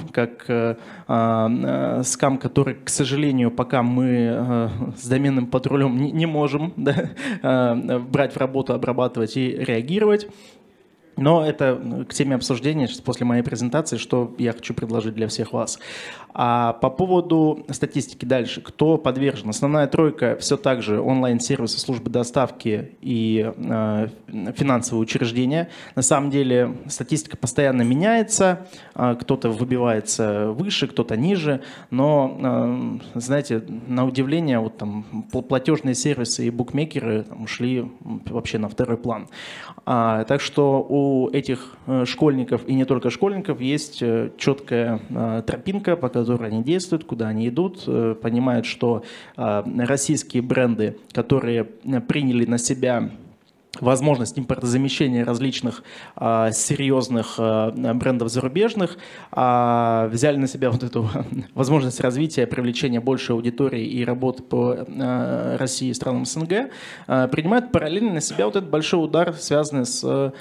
который, к сожалению, пока мы с доменным патрулем не можем, да, брать в работу, обрабатывать и реагировать. Но это к теме обсуждения после моей презентации, что я хочу предложить для всех вас. А по поводу статистики дальше. Кто подвержен? Основная тройка все так же онлайн-сервисы, службы доставки и финансовые учреждения. На самом деле статистика постоянно меняется. Кто-то выбивается выше, кто-то ниже. Но, знаете, на удивление, вот там платежные сервисы и букмекеры ушли вообще на второй план. Так что у этих школьников и не только школьников есть четкая тропинка, по которой они действуют, куда они идут, понимают, что российские бренды, которые приняли на себя возможность импортозамещения различных серьезных брендов зарубежных, взяли на себя вот эту возможность развития, привлечения большей аудитории и работы по России и странам СНГ, принимают параллельно на себя вот этот большой удар, связанный с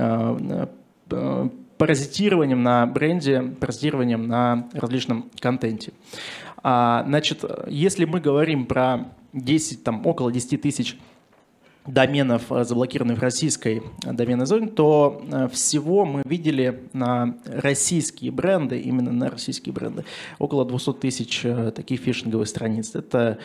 паразитированием на бренде, паразитированием на различном контенте. Значит, если мы говорим про около 10 тысяч доменов, заблокированных в российской доменной зоне, то всего мы видели на российские бренды, именно на российские бренды, около 200 тысяч таких фишинговых страниц. Это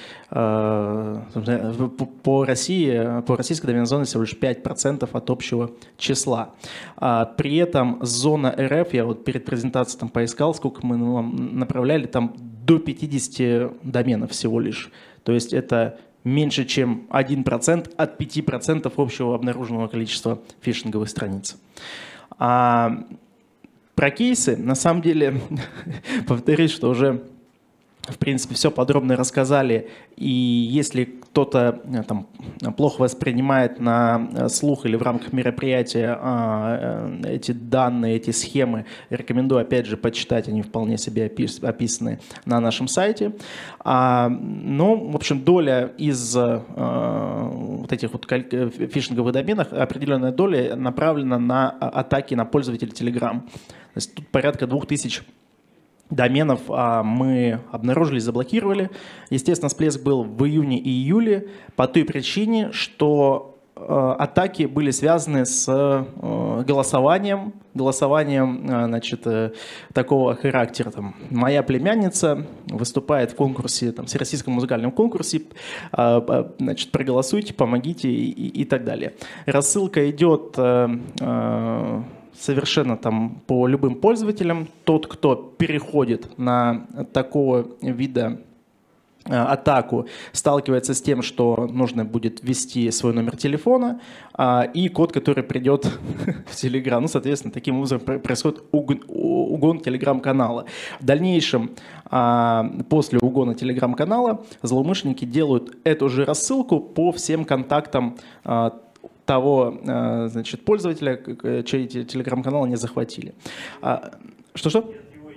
по российской доменной зоне всего лишь 5% от общего числа. При этом зона РФ, я вот перед презентацией там поискал, сколько мы вам направляли, там до 50 доменов всего лишь. То есть это меньше, чем 1% от 5% общего обнаруженного количества фишинговых страниц. Про кейсы, на самом деле, повторюсь, что уже, в принципе, все подробно рассказали. И если кто-то там плохо воспринимает на слух или в рамках мероприятия эти данные, эти схемы, рекомендую, опять же, почитать, они вполне себе описаны на нашем сайте. В общем, доля из вот этих вот фишинговых доменов, определенная доля направлена на атаки на пользователей Telegram. То есть тут порядка 2000 доменов мы обнаружили, заблокировали. Естественно, всплеск был в июне и июле по той причине, что атаки были связаны с голосованием, значит, такого характера. Там, моя племянница выступает в конкурсе, там, всероссийском музыкальном конкурсе, значит, проголосуйте, помогите и так далее. Рассылка идет совершенно там по любым пользователям. Тот, кто переходит на такого вида атаку, сталкивается с тем, что нужно будет ввести свой номер телефона и код, который придет в Telegram. Ну, соответственно, таким образом происходит угон Telegram-канала. В дальнейшем, после угона Telegram-канала, злоумышленники делают эту же рассылку по всем контактам того, значит, пользователя, чей Telegram-канал они захватили. Что-что?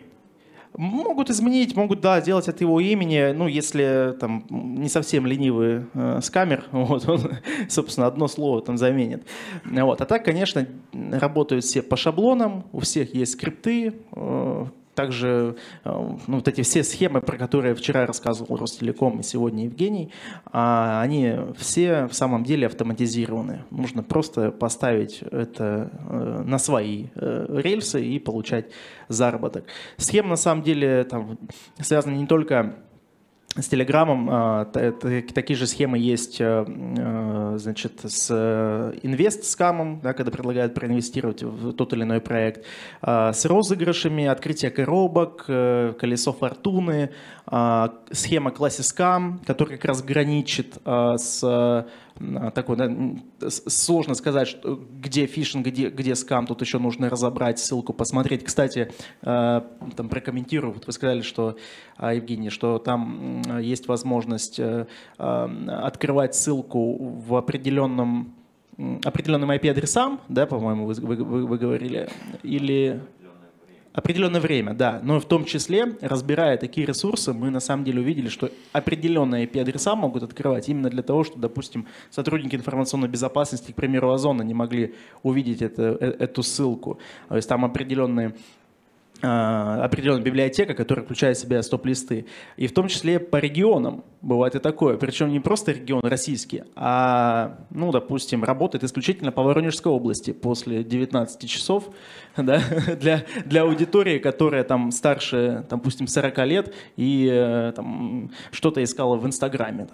Могут изменить, могут, да, делать от его имени, ну, если там не совсем ленивый скамер, вот, он, собственно, одно слово там заменит. Вот. А так, конечно, работают все по шаблонам, у всех есть скрипты, также ну, вот эти все схемы, про которые вчера рассказывал Ростелеком и сегодня Евгений, они все в самом деле автоматизированы. Нужно просто поставить это на свои рельсы и получать заработок. Схема на самом деле там связана не только с Телеграмом, такие же схемы есть, значит, с инвест-скамом, да, когда предлагают проинвестировать в тот или иной проект, с розыгрышами, открытие коробок, колесо фортуны, схема класси-скам, которая как раз граничит с такой, да, сложно сказать, что, где фишинг, где скам, тут еще нужно разобрать, ссылку посмотреть. Кстати, там прокомментирую, вот вы сказали, что, Евгений, что там есть возможность открывать ссылку в определенным IP-адресам, да, по-моему, вы говорили, или... Определенное время, да, но в том числе, разбирая такие ресурсы, мы на самом деле увидели, что определенные IP-адреса могут открывать именно для того, что, допустим, сотрудники информационной безопасности, к примеру, Озона, не могли увидеть эту ссылку. То есть там определенная библиотека, которая включает в себя стоп-листы. И в том числе по регионам бывает и такое. Причем не просто регион российский, а, ну, допустим, работает исключительно по Воронежской области после 19 часов, да, для аудитории, которая там старше, там, допустим, 40 лет и там, что-то искала в Инстаграме.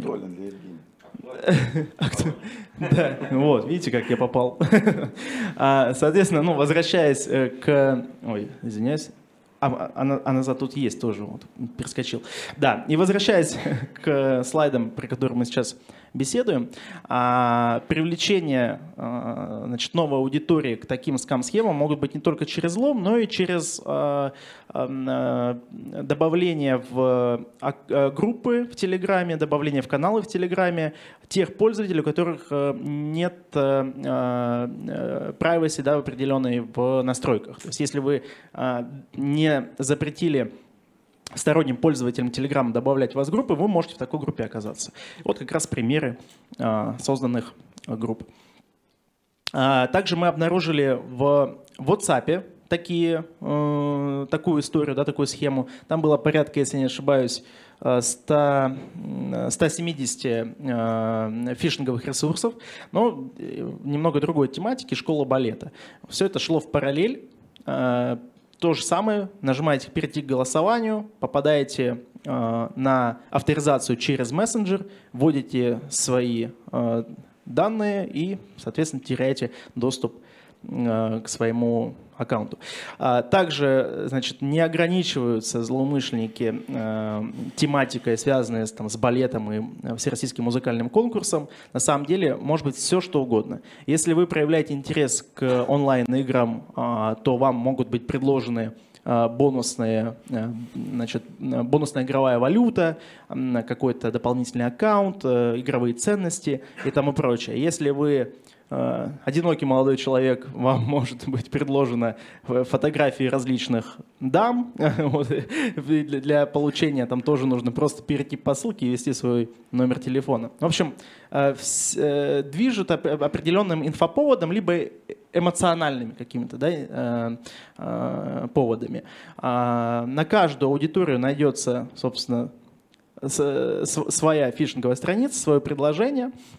Да, вот, видите, как я попал. Соответственно, ну, возвращаясь к... Ой, извиняюсь. А назад тут есть тоже, вот, перескочил. Да, и возвращаясь к слайдам, про которые мы сейчас беседуем, привлечение, значит, новой аудитории к таким скам-схемам могут быть не только через взлом, но и через добавление в группы в Телеграме, добавление в каналы в Телеграме тех пользователей, у которых нет privacy, да, определенной в настройках. То есть если вы не запретили сторонним пользователям Telegram добавлять вас в группы, вы можете в такой группе оказаться. Вот как раз примеры созданных групп. Также мы обнаружили в WhatsApp такую историю, да, такую схему. Там было порядка, если не ошибаюсь, 170 фишинговых ресурсов, но немного другой тематики, школа балета. Все это шло в параллель. То же самое, нажимаете «Перейти к голосованию», попадаете на авторизацию через мессенджер, вводите свои данные и, соответственно, теряете доступ к своему аккаунту. Также, значит, не ограничиваются злоумышленники тематикой, связанной с балетом и всероссийским музыкальным конкурсом. На самом деле, может быть все, что угодно. Если вы проявляете интерес к онлайн-играм, то вам могут быть предложены бонусная игровая валюта, какой-то дополнительный аккаунт, игровые ценности и тому прочее. Если вы одинокий молодой человек, вам может быть предложено фотографии различных дам. Вот. Для получения там тоже нужно просто перейти по ссылке и ввести свой номер телефона. В общем, движут определенным инфоповодом, либо эмоциональными какими-то, да, поводами. На каждую аудиторию найдется, собственно, своя фишинговая страница, свое предложение.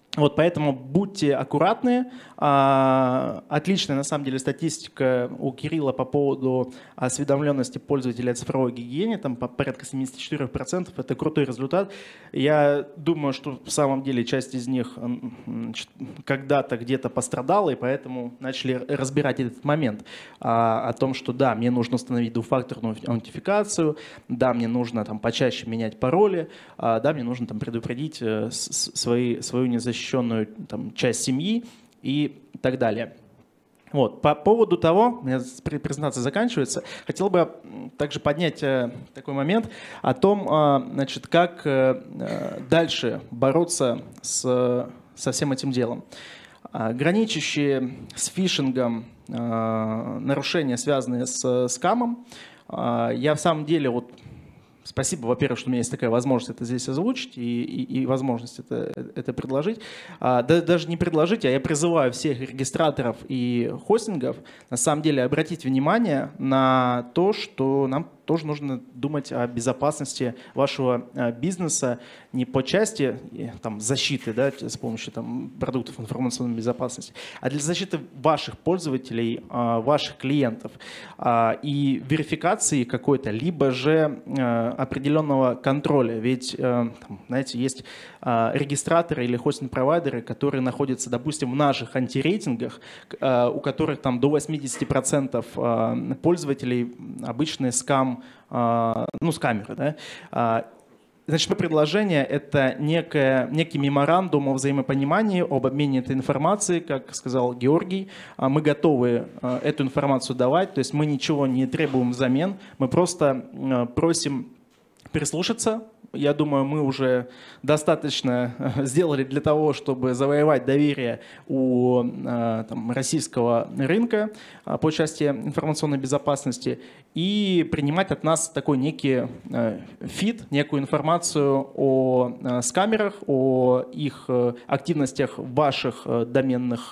Вот, поэтому будьте аккуратны. Отличная, на самом деле, статистика у Кирилла по поводу осведомленности пользователей о цифровой гигиене, там порядка 74%. Это крутой результат. Я думаю, что в самом деле часть из них когда-то где-то пострадала, и поэтому начали разбирать этот момент о том, что да, мне нужно установить двухфакторную аутентификацию, да, мне нужно там почаще менять пароли, да, мне нужно там предупредить свою незащищенную там часть семьи и так далее. Вот. По поводу того, у меня презентация заканчивается, хотел бы также поднять такой момент о том, значит, как дальше бороться со всем этим делом. Граничащие с фишингом нарушения, связанные с скамом, я в самом деле вот спасибо, во-первых, что у меня есть такая возможность это здесь озвучить и возможность это предложить. Даже не предложить, а я призываю всех регистраторов и хостингов на самом деле обратить внимание на то, что нам тоже нужно думать о безопасности вашего бизнеса не по части там, защиты, да, с помощью там, продуктов информационной безопасности, а для защиты ваших пользователей, ваших клиентов и верификации какой-то, либо же определенного контроля. Ведь, там, знаете, есть регистраторы или хостинг-провайдеры, которые находятся, допустим, в наших антирейтингах, у которых там до 80% пользователей обычный скам, ну, с камеры, да. Значит, мое предложение – это некий меморандум о взаимопонимании, об обмене этой информацией, как сказал Георгий. Мы готовы эту информацию давать, то есть мы ничего не требуем взамен, мы просто просим прислушаться. Я думаю, мы уже достаточно сделали для того, чтобы завоевать доверие у там, российского рынка по части информационной безопасности и принимать от нас такой некий фид, некую информацию о скамерах, о их активностях в ваших доменных,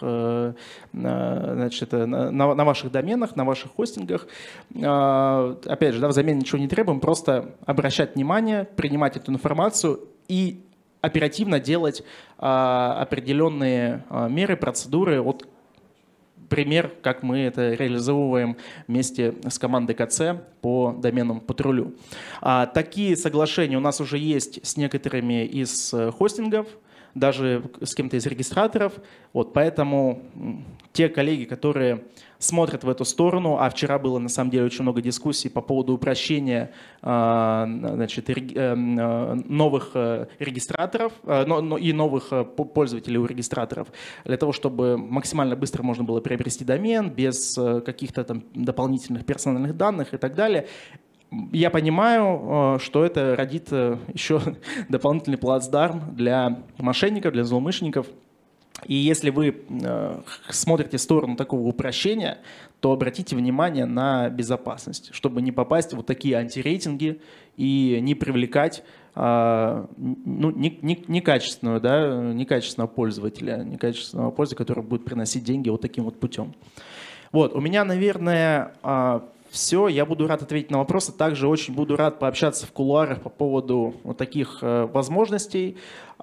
значит, на ваших доменах, на ваших хостингах. Опять же, да, взамен ничего не требуем, просто обращать внимание, принимать эту информацию и оперативно делать определенные меры, процедуры. Вот пример, как мы это реализовываем вместе с командой КЦ по доменному патрулю. Такие соглашения у нас уже есть с некоторыми из хостингов, даже с кем-то из регистраторов. Вот, поэтому те коллеги, которые смотрят в эту сторону, а вчера было на самом деле очень много дискуссий по поводу упрощения значит, новых регистраторов и новых пользователей у регистраторов, для того, чтобы максимально быстро можно было приобрести домен без каких-то там дополнительных персональных данных и так далее. Я понимаю, что это родит еще дополнительный плацдарм для мошенников, для злоумышленников. И если вы смотрите в сторону такого упрощения, то обратите внимание на безопасность, чтобы не попасть в вот такие антирейтинги и не привлекать ну, некачественного, да, некачественного пользователя, который будет приносить деньги вот таким вот путем. Вот, у меня, наверное, все. Я буду рад ответить на вопросы. Также очень буду рад пообщаться в кулуарах по поводу вот таких возможностей.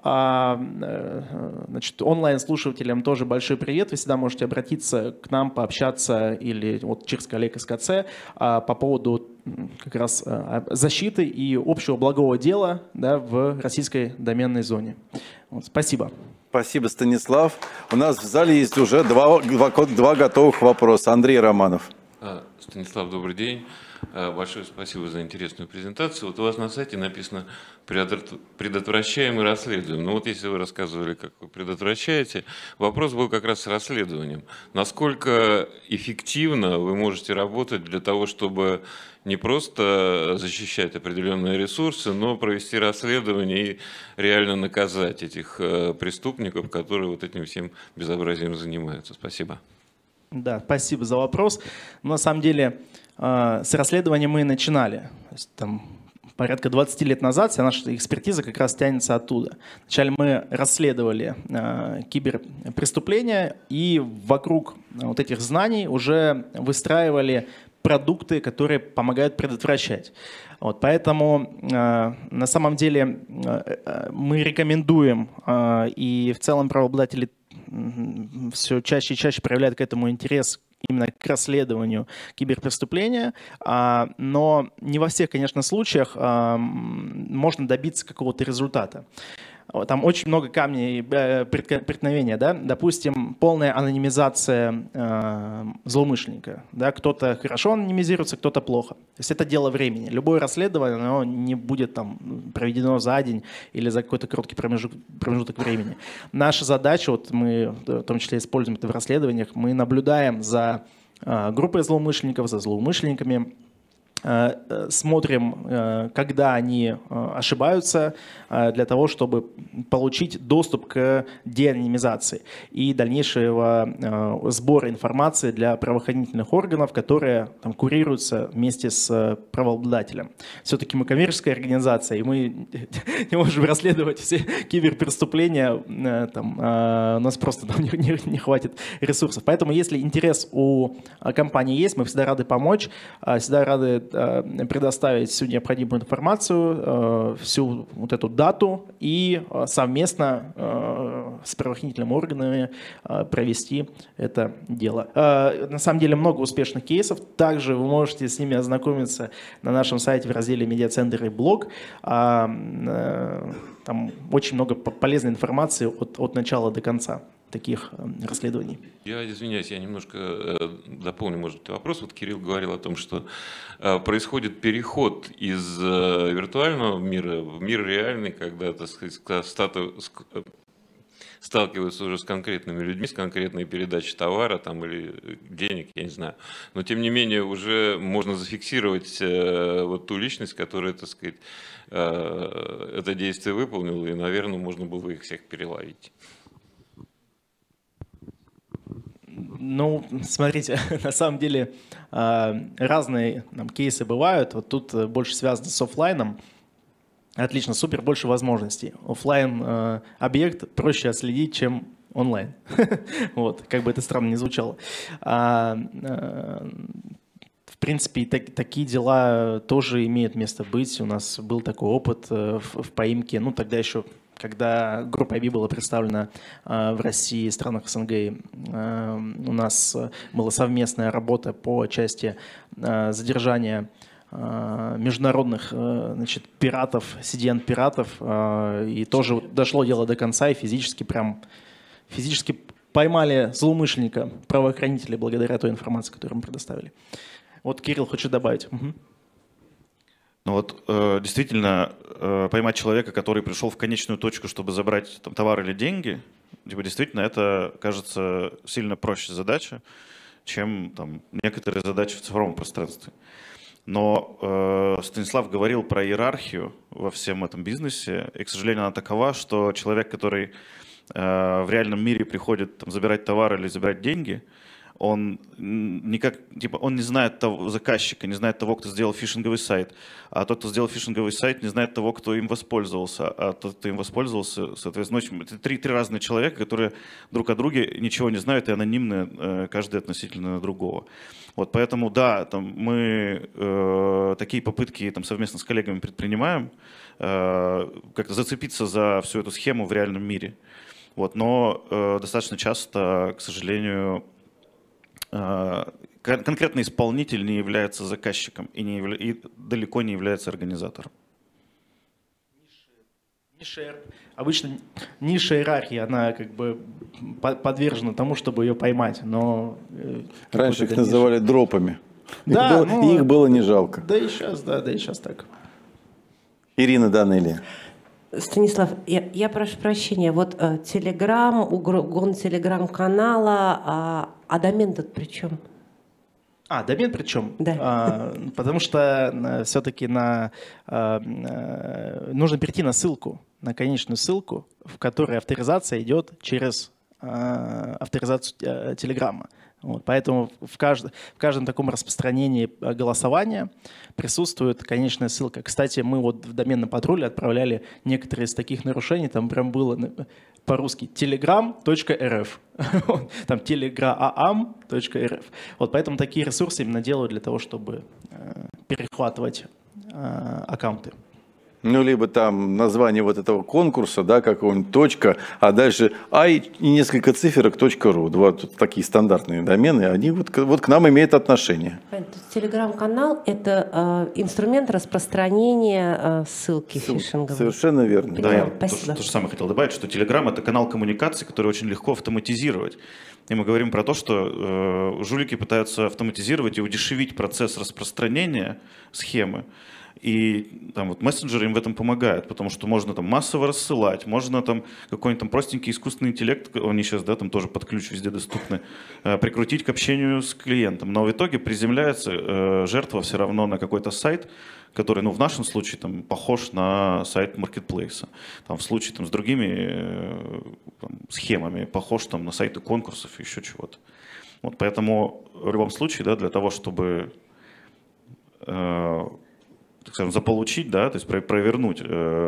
Значит, онлайн-слушателям тоже большой привет. Вы всегда можете обратиться к нам, пообщаться или вот через коллег из КЦ по поводу как раз защиты и общего благого дела, да, в российской доменной зоне. Вот, спасибо. Спасибо, Станислав. У нас в зале есть уже два готовых вопроса. Андрей Романов. Станислав, добрый день. Большое спасибо за интересную презентацию. Вот у вас на сайте написано «Предотвращаем и расследуем». Ну вот если вы рассказывали, как вы предотвращаете, вопрос был как раз с расследованием. Насколько эффективно вы можете работать для того, чтобы не просто защищать определенные ресурсы, но провести расследование и реально наказать этих преступников, которые вот этим всем безобразием занимаются? Спасибо. Да, спасибо за вопрос. На самом деле с расследованием мы и начинали. То есть, там, порядка 20 лет назад вся наша экспертиза как раз тянется оттуда. Вначале мы расследовали киберпреступления и вокруг вот этих знаний уже выстраивали продукты, которые помогают предотвращать. Вот, поэтому на самом деле мы рекомендуем, и в целом правообладатели все чаще и чаще проявляют к этому интерес, именно к расследованию киберпреступления, но не во всех, конечно, случаях можно добиться какого-то результата. Там очень много камней преткновения, да? Допустим, полная анонимизация злоумышленника. Да? Кто-то хорошо анонимизируется, кто-то плохо. То есть это дело времени. Любое расследование, оно не будет там проведено за день или за какой-то короткий промежуток времени. Наша задача, вот мы в том числе используем это в расследованиях, мы наблюдаем за группой злоумышленников, за злоумышленниками, смотрим, когда они ошибаются, для того, чтобы получить доступ к деанонимизации и дальнейшего сбора информации для правоохранительных органов, которые там курируются вместе с правообладателем. Все-таки мы коммерческая организация, и мы не можем расследовать все киберпреступления, там, у нас просто там не хватит ресурсов. Поэтому, если интерес у компании есть, мы всегда рады помочь, всегда рады предоставить всю необходимую информацию, всю вот эту дату и совместно с правоохранительными органами провести это дело. На самом деле много успешных кейсов. Также вы можете с ними ознакомиться на нашем сайте в разделе «Медиацентр» и «Блог». Там очень много полезной информации от начала до конца таких расследований. Я извиняюсь, я немножко дополню, может быть, вопрос. Вот Кирилл говорил о том, что происходит переход из виртуального мира в мир реальный, когда, так сказать, сталкиваются уже с конкретными людьми, с конкретной передачей товара там, или денег, я не знаю. Но, тем не менее, уже можно зафиксировать вот ту личность, которая, так сказать, это действие выполнила, и, наверное, можно было их всех переловить. Ну, смотрите, на самом деле разные кейсы бывают. Вот тут больше связано с офлайном. Отлично, супер, больше возможностей. Офлайн объект проще отследить, чем онлайн. Вот, как бы это странно ни звучало. В принципе, такие дела тоже имеют место быть. У нас был такой опыт в поимке, ну тогда еще, когда группа IB была представлена в России и странах СНГ, у нас была совместная работа по части задержания международных, значит, пиратов, CDN-пиратов, и тоже дошло дело до конца, и физически поймали злоумышленника, правоохранители, благодаря той информации, которую мы предоставили. Вот Кирилл хочет добавить. Угу. Ну вот действительно поймать человека, который пришел в конечную точку, чтобы забрать там товар или деньги, типа, действительно это кажется сильно проще задача, чем там некоторые задачи в цифровом пространстве. Но Станислав говорил про иерархию во всем этом бизнесе, и, к сожалению, она такова, что человек, который в реальном мире приходит там, забирать товар или забирать деньги, он никак, типа, он не знает того заказчика, не знает того, кто сделал фишинговый сайт, а тот, кто сделал фишинговый сайт, не знает того, кто им воспользовался, а тот, кто им воспользовался, соответственно, это три разных человека, которые друг о друге ничего не знают и анонимны, каждый относительно другого. Вот, поэтому, да, там, мы такие попытки там, совместно с коллегами предпринимаем, как-то зацепиться за всю эту схему в реальном мире. Вот, но достаточно часто, к сожалению, конкретный исполнитель не является заказчиком и далеко не является организатором. Обычно ниша иерархии, она как бы подвержена тому, чтобы ее поймать. Но раньше их называли дропами. Да, их было не жалко. Да и сейчас так. Ирина Данелия. Станислав, я прошу прощения, вот Телеграм, угон Телеграм-канала, а домен тут при чем? Домен при чем? Да. Потому что все-таки нужно перейти на ссылку, на конечную ссылку, в которой авторизация идет через авторизацию Телеграма. Вот, поэтому в каждом таком распространении голосования присутствует конечная ссылка. Кстати, мы вот в доменном патруле отправляли некоторые из таких нарушений, там прям было по-русски telegram.rf, там telegram.rf. Вот поэтому такие ресурсы именно делают для того, чтобы перехватывать аккаунты. Ну, либо там название вот этого конкурса, да, какого-нибудь точка, а дальше и несколько циферок .ру. Два такие стандартные домены, они вот к нам имеют отношение. Телеграм-канал – это инструмент распространения ссылки фишинговой. Совершенно верно. Да, я Спасибо. то же самое хотел добавить, что Telegram — это канал коммуникации, который очень легко автоматизировать. И мы говорим про то, что жулики пытаются автоматизировать и удешевить процесс распространения схемы. И там вот мессенджеры им в этом помогают, потому что можно там массово рассылать, можно там какой-нибудь там простенький искусственный интеллект, они сейчас, да, там тоже под ключ везде доступны, прикрутить к общению с клиентом. Но в итоге приземляется жертва все равно на какой-то сайт, который, ну, в нашем случае там похож на сайт маркетплейса. Там в случае там с другими схемами похож там на сайты конкурсов и еще чего-то. Вот поэтому в любом случае, да, для того, чтобы так скажем, заполучить, да, то есть провернуть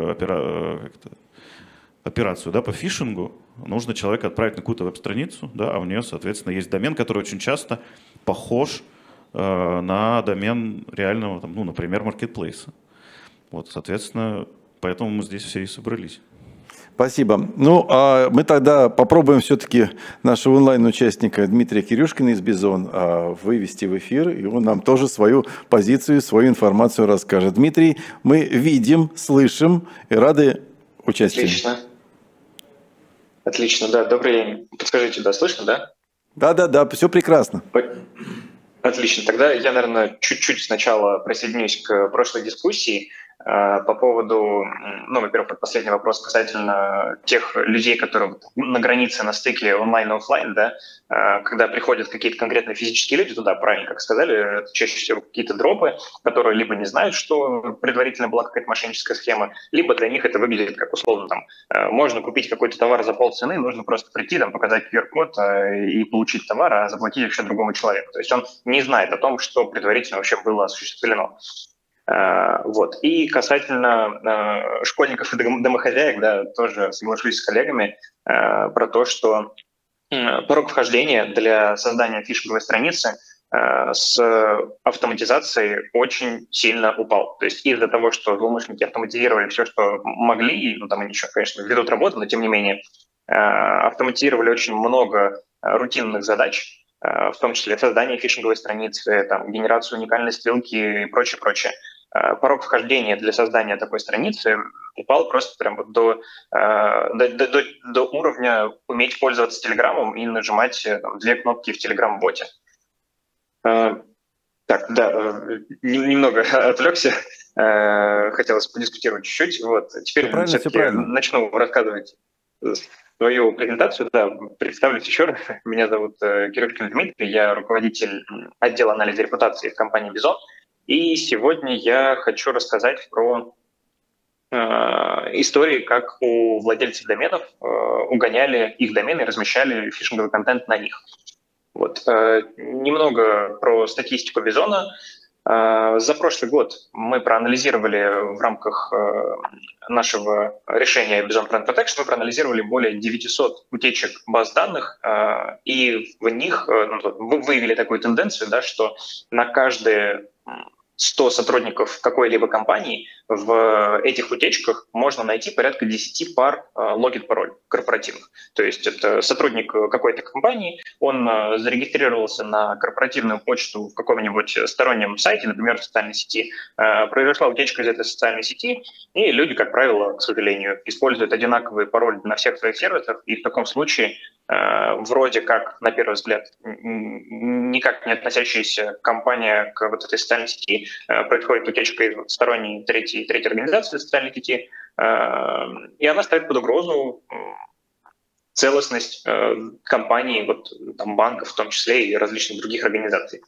операцию, да, по фишингу, нужно человека отправить на какую-то веб-страницу, да, а у нее, соответственно, есть домен, который очень часто похож на домен реального, там, ну, например, маркетплейса. Вот, соответственно, поэтому мы здесь все и собрались. Спасибо. Ну, а мы тогда попробуем все-таки нашего онлайн-участника Дмитрия Кирюшкина из Бизон вывести в эфир, и он нам тоже свою позицию, свою информацию расскажет. Дмитрий, мы видим, слышим и рады участию. Отлично. Отлично, да. Добрый день. Подскажите, да, слышно, да? Да, все прекрасно. Отлично. Тогда я, наверное, чуть-чуть сначала присоединюсь к прошлой дискуссии по поводу, ну, во-первых, последний вопрос касательно тех людей, которые на границе, на стыке онлайн и офлайн, да, когда приходят какие-то конкретные физические люди туда, правильно, как сказали, это чаще всего какие-то дропы, которые либо не знают, что предварительно была какая-то мошенническая схема, либо для них это выглядит как условно там, можно купить какой-то товар за полцены, нужно просто прийти, там, показать QR-код и получить товар, а заплатить вообще другому человеку. То есть он не знает о том, что предварительно вообще было осуществлено. Вот. И касательно школьников и домохозяек, да, тоже соглашусь с коллегами про то, что порог вхождения для создания фишинговой страницы с автоматизацией очень сильно упал. То есть из-за того, что злоумышленники автоматизировали все, что могли, ну там они еще, конечно, ведут работу, но тем не менее автоматизировали очень много рутинных задач, в том числе создание фишинговой страницы, там, генерацию уникальной ссылки и прочее. Порог вхождения для создания такой страницы упал просто прям вот до уровня уметь пользоваться Телеграмом и нажимать там, 2 кнопки в Телеграм-боте. Так, да, немного отвлекся, хотелось подискутировать чуть-чуть. Вот. Теперь начну рассказывать свою презентацию. Да, представлюсь еще раз. Меня зовут Кирюшкин Дмитрий, я руководитель отдела анализа репутации в компании Бизон. И сегодня я хочу рассказать про истории, как у владельцев доменов угоняли их домены и размещали фишинговый контент на них. Вот. Немного про статистику Бизона. За прошлый год мы проанализировали в рамках нашего решения Bison Brand Protection, мы проанализировали более 900 утечек баз данных, и в них выявили такую тенденцию, да, что на каждые 100 сотрудников какой-либо компании в этих утечках можно найти порядка 10 пар логин-пароль корпоративных. То есть это сотрудник какой-то компании, он зарегистрировался на корпоративную почту в каком-нибудь стороннем сайте, например, в социальной сети. Произошла утечка из этой социальной сети, и люди, как правило, к сожалению, используют одинаковый пароль на всех своих сервисах, и в таком случае вроде как, на первый взгляд, никак не относящаяся компания к вот этой социальной сети, происходит утечка из сторонней третьей организации социальной сети, и она ставит под угрозу целостность компаний, вот, там, банков в том числе и различных других организаций.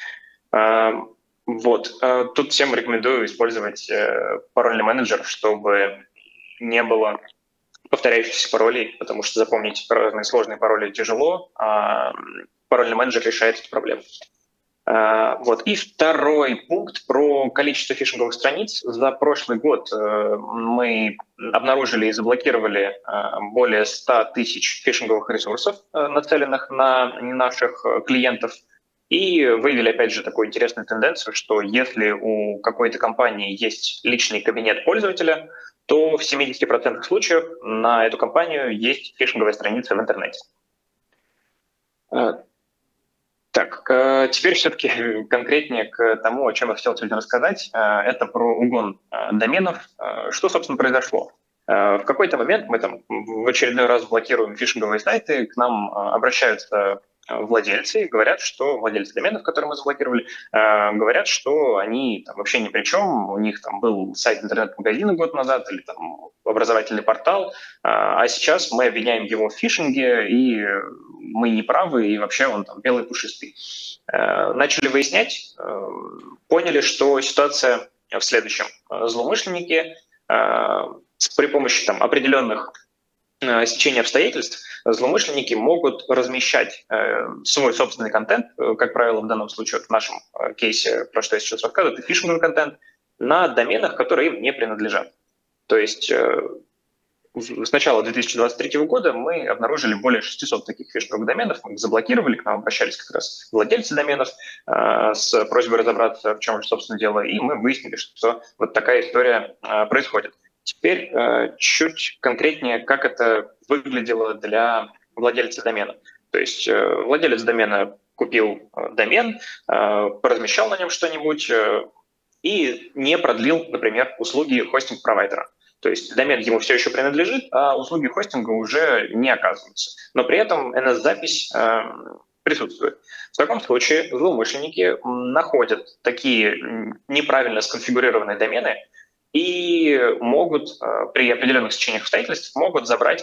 Вот. Тут всем рекомендую использовать парольный менеджер, чтобы не было повторяющихся паролей, потому что запомнить разные сложные пароли тяжело, а парольный менеджер решает эту проблему. Вот. И второй пункт про количество фишинговых страниц. За прошлый год мы обнаружили и заблокировали более 100 тысяч фишинговых ресурсов, нацеленных на наших клиентов. И выявили, опять же, такую интересную тенденцию, что если у какой-то компании есть личный кабинет пользователя, то в 70% случаев на эту компанию есть фишинговая страница в интернете. Так, теперь все-таки конкретнее к тому, о чем я хотел сегодня рассказать. Это про угон доменов. Что, собственно, произошло? В какой-то момент мы там в очередной раз блокируем фишинговые сайты, к нам обращаются владельцы и говорят, что владельцы доменов, которые мы заблокировали, говорят, что они там вообще ни при чем, у них там был сайт интернет-магазина год назад или там образовательный портал, а сейчас мы обвиняем его в фишинге, и мы не правы, и вообще он там белый пушистый. Начали выяснять, поняли, что ситуация в следующем. Злоумышленники при помощи там определенных стечения обстоятельств злоумышленники могут размещать свой собственный контент, как правило, в данном случае, в нашем кейсе, про что я сейчас рассказываю, это фишинговый контент, на доменах, которые им не принадлежат. То есть с начала 2023 года мы обнаружили более 600 таких фишинговых доменов, мы их заблокировали, к нам обращались как раз владельцы доменов с просьбой разобраться, в чем же, собственно, дело, и мы выяснили, что вот такая история происходит. Теперь чуть конкретнее, как это выглядело для владельца домена. То есть владелец домена купил домен, поразмещал на нем что-нибудь и не продлил, например, услуги хостинг-провайдера. То есть домен ему все еще принадлежит, а услуги хостинга уже не оказываются. Но при этом NS-запись присутствует. В таком случае злоумышленники находят такие неправильно сконфигурированные домены, и могут при определенных стечениях обстоятельств могут забрать,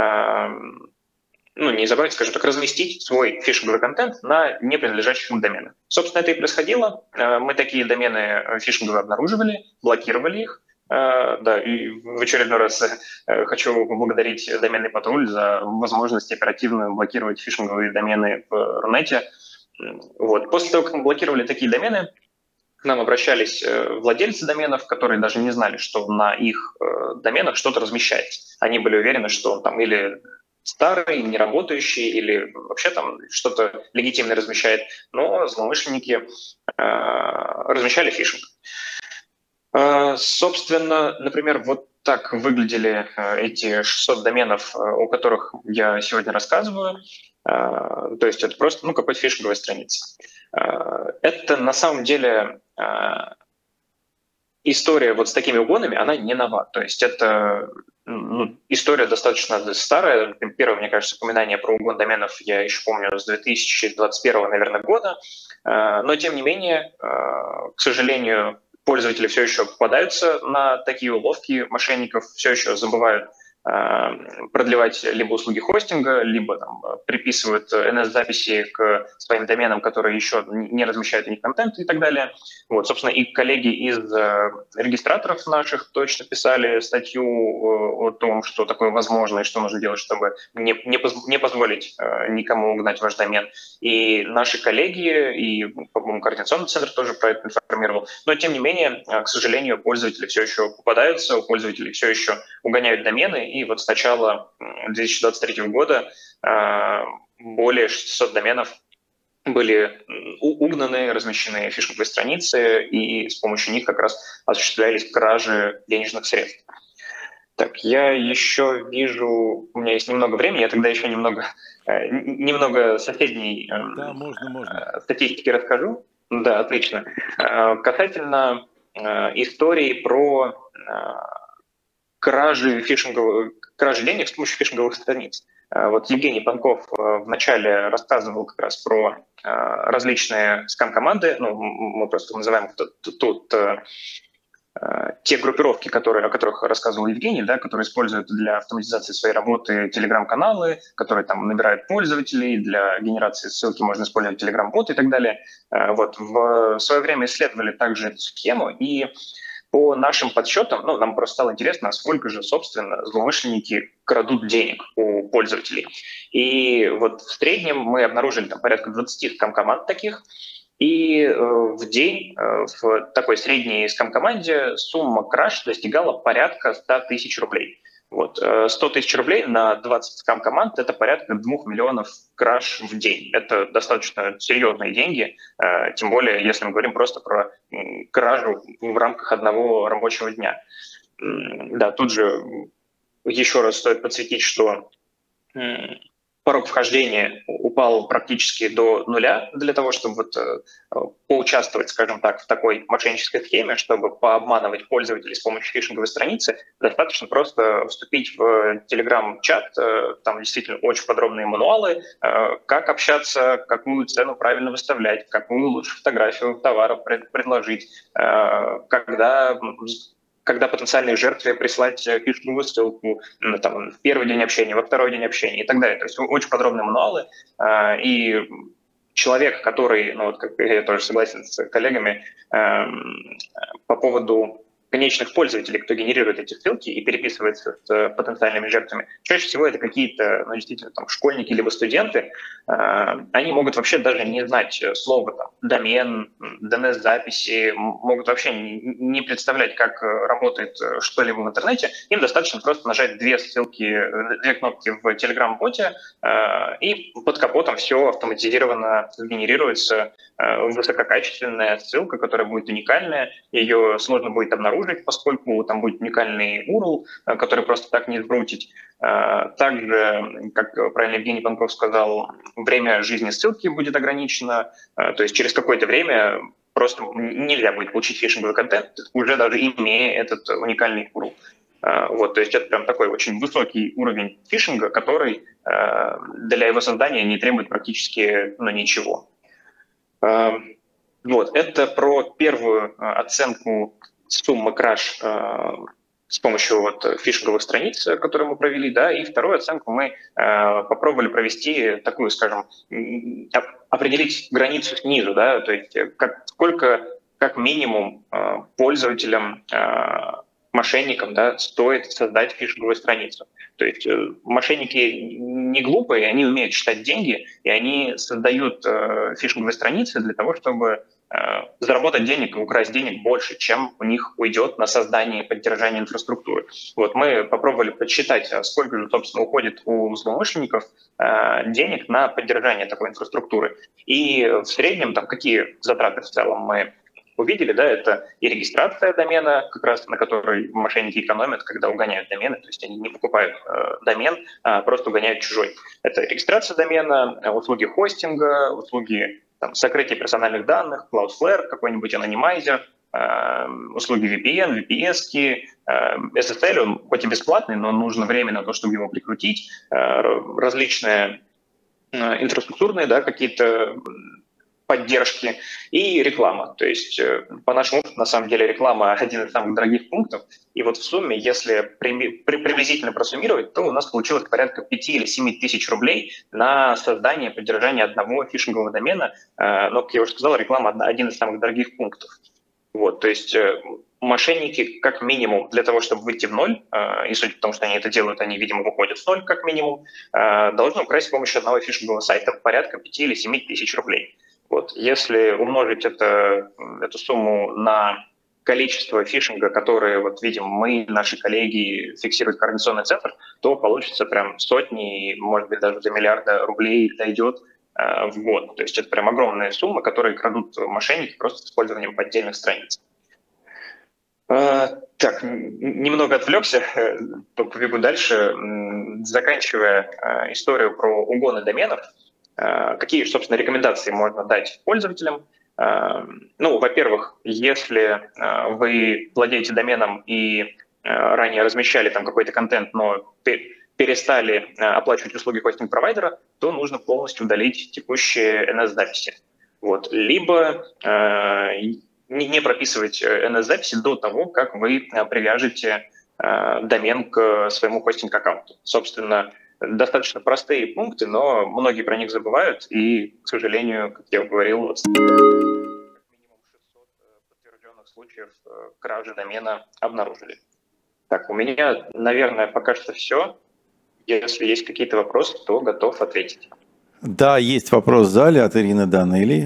не забрать, скажем так, разместить свой фишинговый контент на не принадлежащих им доменах. Собственно, это и происходило. Мы такие домены фишинговые обнаруживали, блокировали их. Да, и в очередной раз хочу поблагодарить доменный патруль за возможность оперативно блокировать фишинговые домены в Рунете. Вот. После того, как мы блокировали такие домены, к нам обращались владельцы доменов, которые даже не знали, что на их доменах что-то размещается. Они были уверены, что он там или старый, неработающий, или вообще там что-то легитимное размещает, но злоумышленники размещали фишинг. Собственно, например, вот так выглядели эти 600 доменов, о которых я сегодня рассказываю. То есть это просто какая-то фишинговая страница. Это на самом деле история вот с такими угонами, она не нова. То есть это история достаточно старая. Первое, мне кажется, упоминание про угон доменов я еще помню с 2021, наверное, года. Но тем не менее, к сожалению, пользователи все еще попадаются на такие уловки мошенников, все еще забывают продлевать либо услуги хостинга, либо там, приписывают NS-записи к своим доменам, которые еще не размещают у них контент и так далее. Вот, собственно, и коллеги из регистраторов наших точно писали статью о том, что такое возможно и что нужно делать, чтобы не позволить никому угнать ваш домен. И наши коллеги, и, по-моему, Координационный центр тоже про это информировал. Но, тем не менее, к сожалению, пользователи все еще попадаются, у пользователей все еще угоняют домены. И вот с начала 2023 года более 600 доменов были угнаны, размещены фишинговые страницы, и с помощью них как раз осуществлялись кражи денежных средств. Так, я еще вижу, у меня есть немного времени, я тогда еще немного соседней статистики расскажу. Да, отлично. Касательно истории про кражи денег с помощью фишинговых страниц. Вот Евгений Панков вначале рассказывал как раз про различные скам-команды, мы просто называем тут те группировки, о которых рассказывал Евгений, да, которые используют для автоматизации своей работы телеграм-каналы, которые там набирают пользователей, для генерации ссылки можно использовать телеграм-боты и так далее. Вот. В свое время исследовали также эту схему, и По нашим подсчетам, ну, нам просто стало интересно, сколько же, собственно, злоумышленники крадут денег у пользователей. И вот в среднем мы обнаружили там порядка 20 скам-команд таких, и в день в такой средней скам-команде сумма краж достигала порядка 100 тысяч рублей. Вот, 100 тысяч рублей на 20 скам-команд — это порядка 2 миллионов краж в день. Это достаточно серьезные деньги, тем более, если мы говорим просто про кражу в рамках одного рабочего дня. Да, тут же еще раз стоит подсветить, что порог вхождения упал практически до нуля для того, чтобы вот поучаствовать, скажем так, в такой мошеннической схеме, чтобы пообманывать пользователей с помощью фишинговой страницы. Достаточно просто вступить в Telegram-чат, там действительно очень подробные мануалы, как общаться, какую цену правильно выставлять, какую лучше фотографию товара предложить, когда потенциальной жертве прислать фишинговую ссылку там, в первый день общения, во второй день общения и так далее. То есть очень подробные мануалы. И человек, который, ну вот как я тоже согласен с коллегами, по поводу конечных пользователей, кто генерирует эти ссылки и переписывается с потенциальными жертвами, чаще всего это какие-то, ну, действительно, там, школьники либо студенты. Они могут вообще даже не знать слова там, домен, DNS-записи, могут вообще не представлять, как работает что-либо в интернете. Им достаточно просто нажать две кнопки в Telegram-боте, и под капотом все автоматизированно генерируется высококачественная ссылка, которая будет уникальная, ее сложно будет обнаружить, поскольку там будет уникальный URL, который просто так не сбрутить. Также, как правильно Евгений Панков сказал, время жизни ссылки будет ограничено, то есть через какое-то время просто нельзя будет получить фишинговый контент, уже даже имея этот уникальный URL. Вот, то есть это прям такой очень высокий уровень фишинга, который для его создания не требует практически ничего. Вот, это про первую оценку суммы краж с помощью вот фишинговых страниц, которые мы провели, да, и вторую оценку мы попробовали провести такую, скажем, определить границу снизу, да, то есть сколько как минимум пользователям, мошенникам, да, стоит создать фишинговую страницу. То есть мошенники не глупые, они умеют считать деньги, и они создают фишинговые страницы для того, чтобы заработать денег и украсть денег больше, чем у них уйдет на создание и поддержание инфраструктуры. Вот мы попробовали подсчитать, сколько же, собственно, уходит у злоумышленников денег на поддержание такой инфраструктуры. И в среднем, там, какие затраты в целом мы увидели, да, это и регистрация домена, как раз на которой мошенники экономят, когда угоняют домены, то есть они не покупают домен, а просто угоняют чужой. Это регистрация домена, услуги хостинга, услуги там, сокрытия персональных данных, Cloudflare, какой-нибудь анонимайзер, услуги VPN, VPS-ки, SSL, он хоть и бесплатный, но нужно время на то, чтобы его прикрутить, различные инфраструктурные, да, какие-то поддержки и реклама. То есть, по нашему опыту, на самом деле, реклама — один из самых дорогих пунктов. И вот в сумме, если приблизительно просуммировать, то у нас получилось порядка 5 или 7 тысяч рублей на создание и поддержание одного фишингового домена. Но, как я уже сказал, реклама — один из самых дорогих пунктов. Вот, то есть мошенники, как минимум, для того, чтобы выйти в ноль, и судя по тому, что они это делают, они, видимо, выходят в ноль, как минимум, должны украсть с помощью одного фишингового сайта порядка 5 или 7 тысяч рублей. Вот. Если умножить эту сумму на количество фишинга, которые, вот видим, мы, наши коллеги, фиксируют координационный центр, то получится прям сотни, может быть, даже до миллиарда рублей дойдет в год. То есть это прям огромная сумма, которые крадут мошенники просто с использованием поддельных страниц. Так, немного отвлекся, побегу дальше. Заканчивая историю про угоны доменов, какие, собственно, рекомендации можно дать пользователям? Ну, во-первых, если вы владеете доменом и ранее размещали там какой-то контент, но перестали оплачивать услуги хостинг-провайдера, то нужно полностью удалить текущие NS-записи. Вот. Либо не прописывать NS-записи до того, как вы привяжете домен к своему хостинг-аккаунту. Собственно, достаточно простые пункты, но многие про них забывают, и, к сожалению, как я говорил, как минимум 600 подтвержденных подобных случаев кражи домена обнаружили. Так, у меня, наверное, пока что все. Если есть какие-то вопросы, то готов ответить. Да, есть вопрос в зале от Ирины Данелии.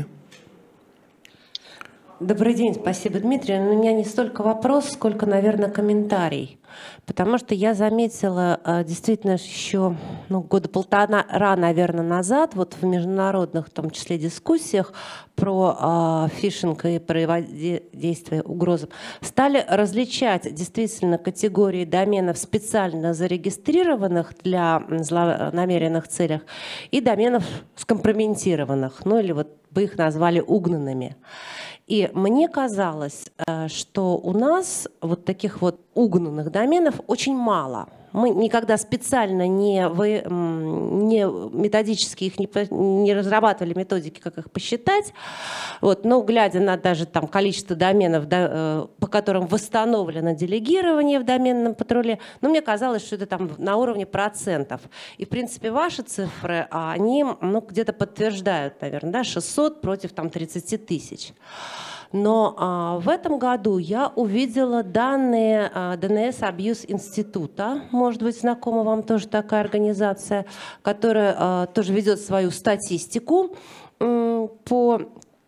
Добрый день, спасибо, Дмитрий. У меня не столько вопрос, сколько, наверное, комментарий. Потому что я заметила действительно еще года полтора, наверное, назад, вот в международных, в том числе, дискуссиях про фишинг и противодействие угрозам, стали различать действительно категории доменов, специально зарегистрированных для злонамеренных целях, и доменов скомпрометированных, или вот бы их назвали угнанными. И мне казалось, что у нас вот таких вот угнанных доменов очень мало. Мы никогда специально не методически их не разрабатывали методики, как их посчитать. Вот, но глядя на даже там количество доменов, по которым восстановлено делегирование в доменном патруле, мне казалось, что это там на уровне процентов. И, в принципе, ваши цифры, они где-то подтверждают, наверное, 600 против 30 тысяч. Но в этом году я увидела данные ДНС Абьюз Института, может быть, знакома вам тоже такая организация, которая тоже ведет свою статистику по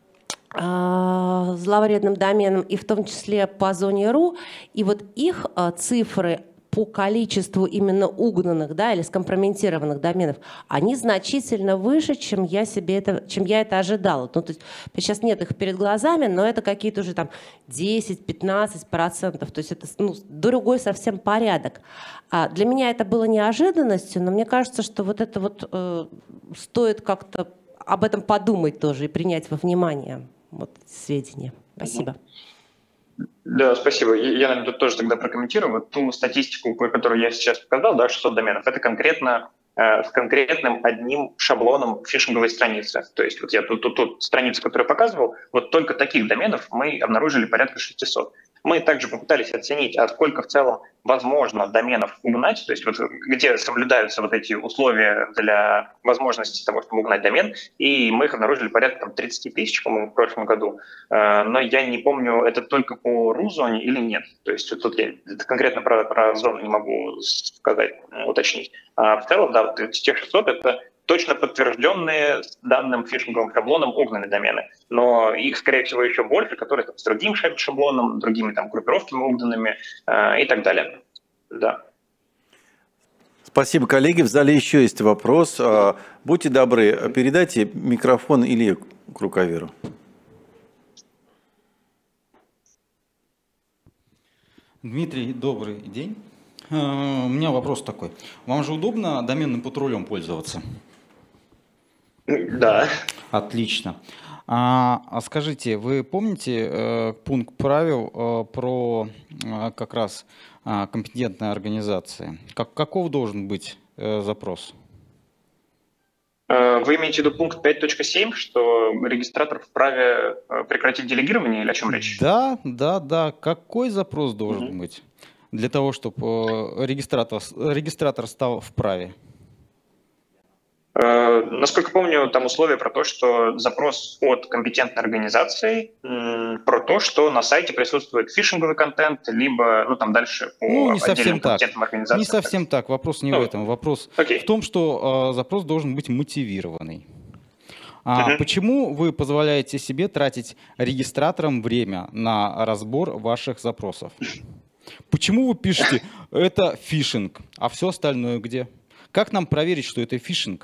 зловредным доменам, и в том числе по зоне РУ. И вот их цифры по количеству именно угнанных, или скомпрометированных доменов, они значительно выше, чем я это ожидала. То есть сейчас нет их перед глазами, но это какие-то уже 10-15%. То есть это другой совсем порядок. Для меня это было неожиданностью, но мне кажется, что вот это стоит как-то об этом подумать тоже и принять во внимание сведения. Спасибо. Да, спасибо. Я, наверное, тут тоже тогда прокомментирую. Вот ту статистику, которую я сейчас показал, 600 доменов, это конкретно с конкретным одним шаблоном фишинговой страницы. То есть вот я тут страницу, которую я показывал, вот только таких доменов мы обнаружили порядка 600. Мы также попытались оценить, сколько в целом возможно доменов угнать, то есть вот где соблюдаются вот эти условия для возможности того, чтобы угнать домен, и мы их обнаружили порядка 30 тысяч, по-моему, в прошлом году. Но я не помню, это только по РУ-зоне или нет. То есть тут я конкретно про зону не могу сказать, уточнить. А в целом, да, те 600 — это точно подтвержденные с данным фишинговым шаблоном угнанные домены. Но их, скорее всего, еще больше, которые с другим шаблоном, другими группировками угнанными и так далее. Да. Спасибо, коллеги. В зале еще есть вопрос. Будьте добры, передайте микрофон Илье Круковеру. Дмитрий, добрый день. У меня вопрос такой. Вам же удобно доменным патрулем пользоваться? Да. Отлично. А скажите, вы помните пункт правил про как раз компетентные организации? Каков должен быть запрос? Вы имеете в виду пункт 5.7, что регистратор вправе прекратить делегирование, или о чем речь? Да. Какой запрос должен быть для того, чтобы регистратор стал вправе? Насколько помню, там условия про то, что запрос от компетентной организации про то, что на сайте присутствует фишинговый контент, либо там дальше по не совсем так. организациям. Не совсем так. Вопрос не в этом. Вопрос в том, что запрос должен быть мотивированный. Почему вы позволяете себе тратить регистраторам время на разбор ваших запросов? Почему вы пишете «это фишинг», а все остальное где? Как нам проверить, что это фишинг?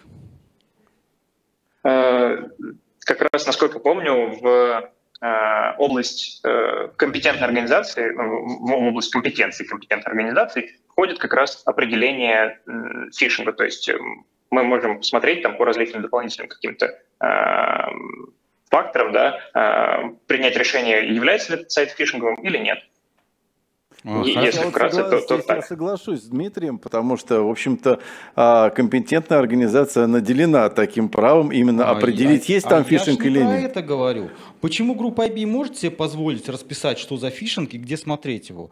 Как раз, насколько помню, в область компетентной организации, в область компетенции компетентной организации входит как раз определение фишинга. То есть мы можем посмотреть по различным дополнительным каким-то факторам, принять решение, является ли этот сайт фишинговым или нет. Если вкратце, то так. Я соглашусь с Дмитрием, потому что, в общем-то, компетентная организация наделена таким правом именно определить, есть там фишинг или нет. Я это говорю. Почему группа IB может себе позволить расписать, что за фишинг и где смотреть его?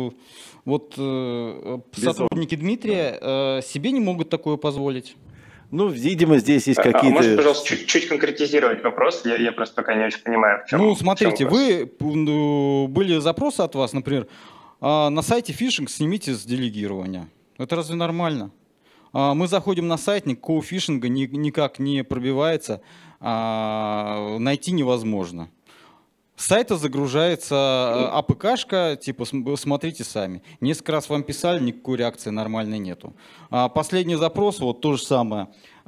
Сотрудники Дмитрия себе не могут такое позволить. Ну, видимо, здесь есть какие-то... Можете, пожалуйста, чуть конкретизировать вопрос? Я просто пока не очень понимаю, в чем. Ну, смотрите, были запросы от вас, например, на сайте фишинг снимите с делегирования. Это разве нормально? Мы заходим на сайт, никакого фишинга никак не пробивается, найти невозможно. С сайта загружается АПКшка, типа смотрите сами. Несколько раз вам писали, никакой реакции нормальной нету. Последний запрос, вот то же самое.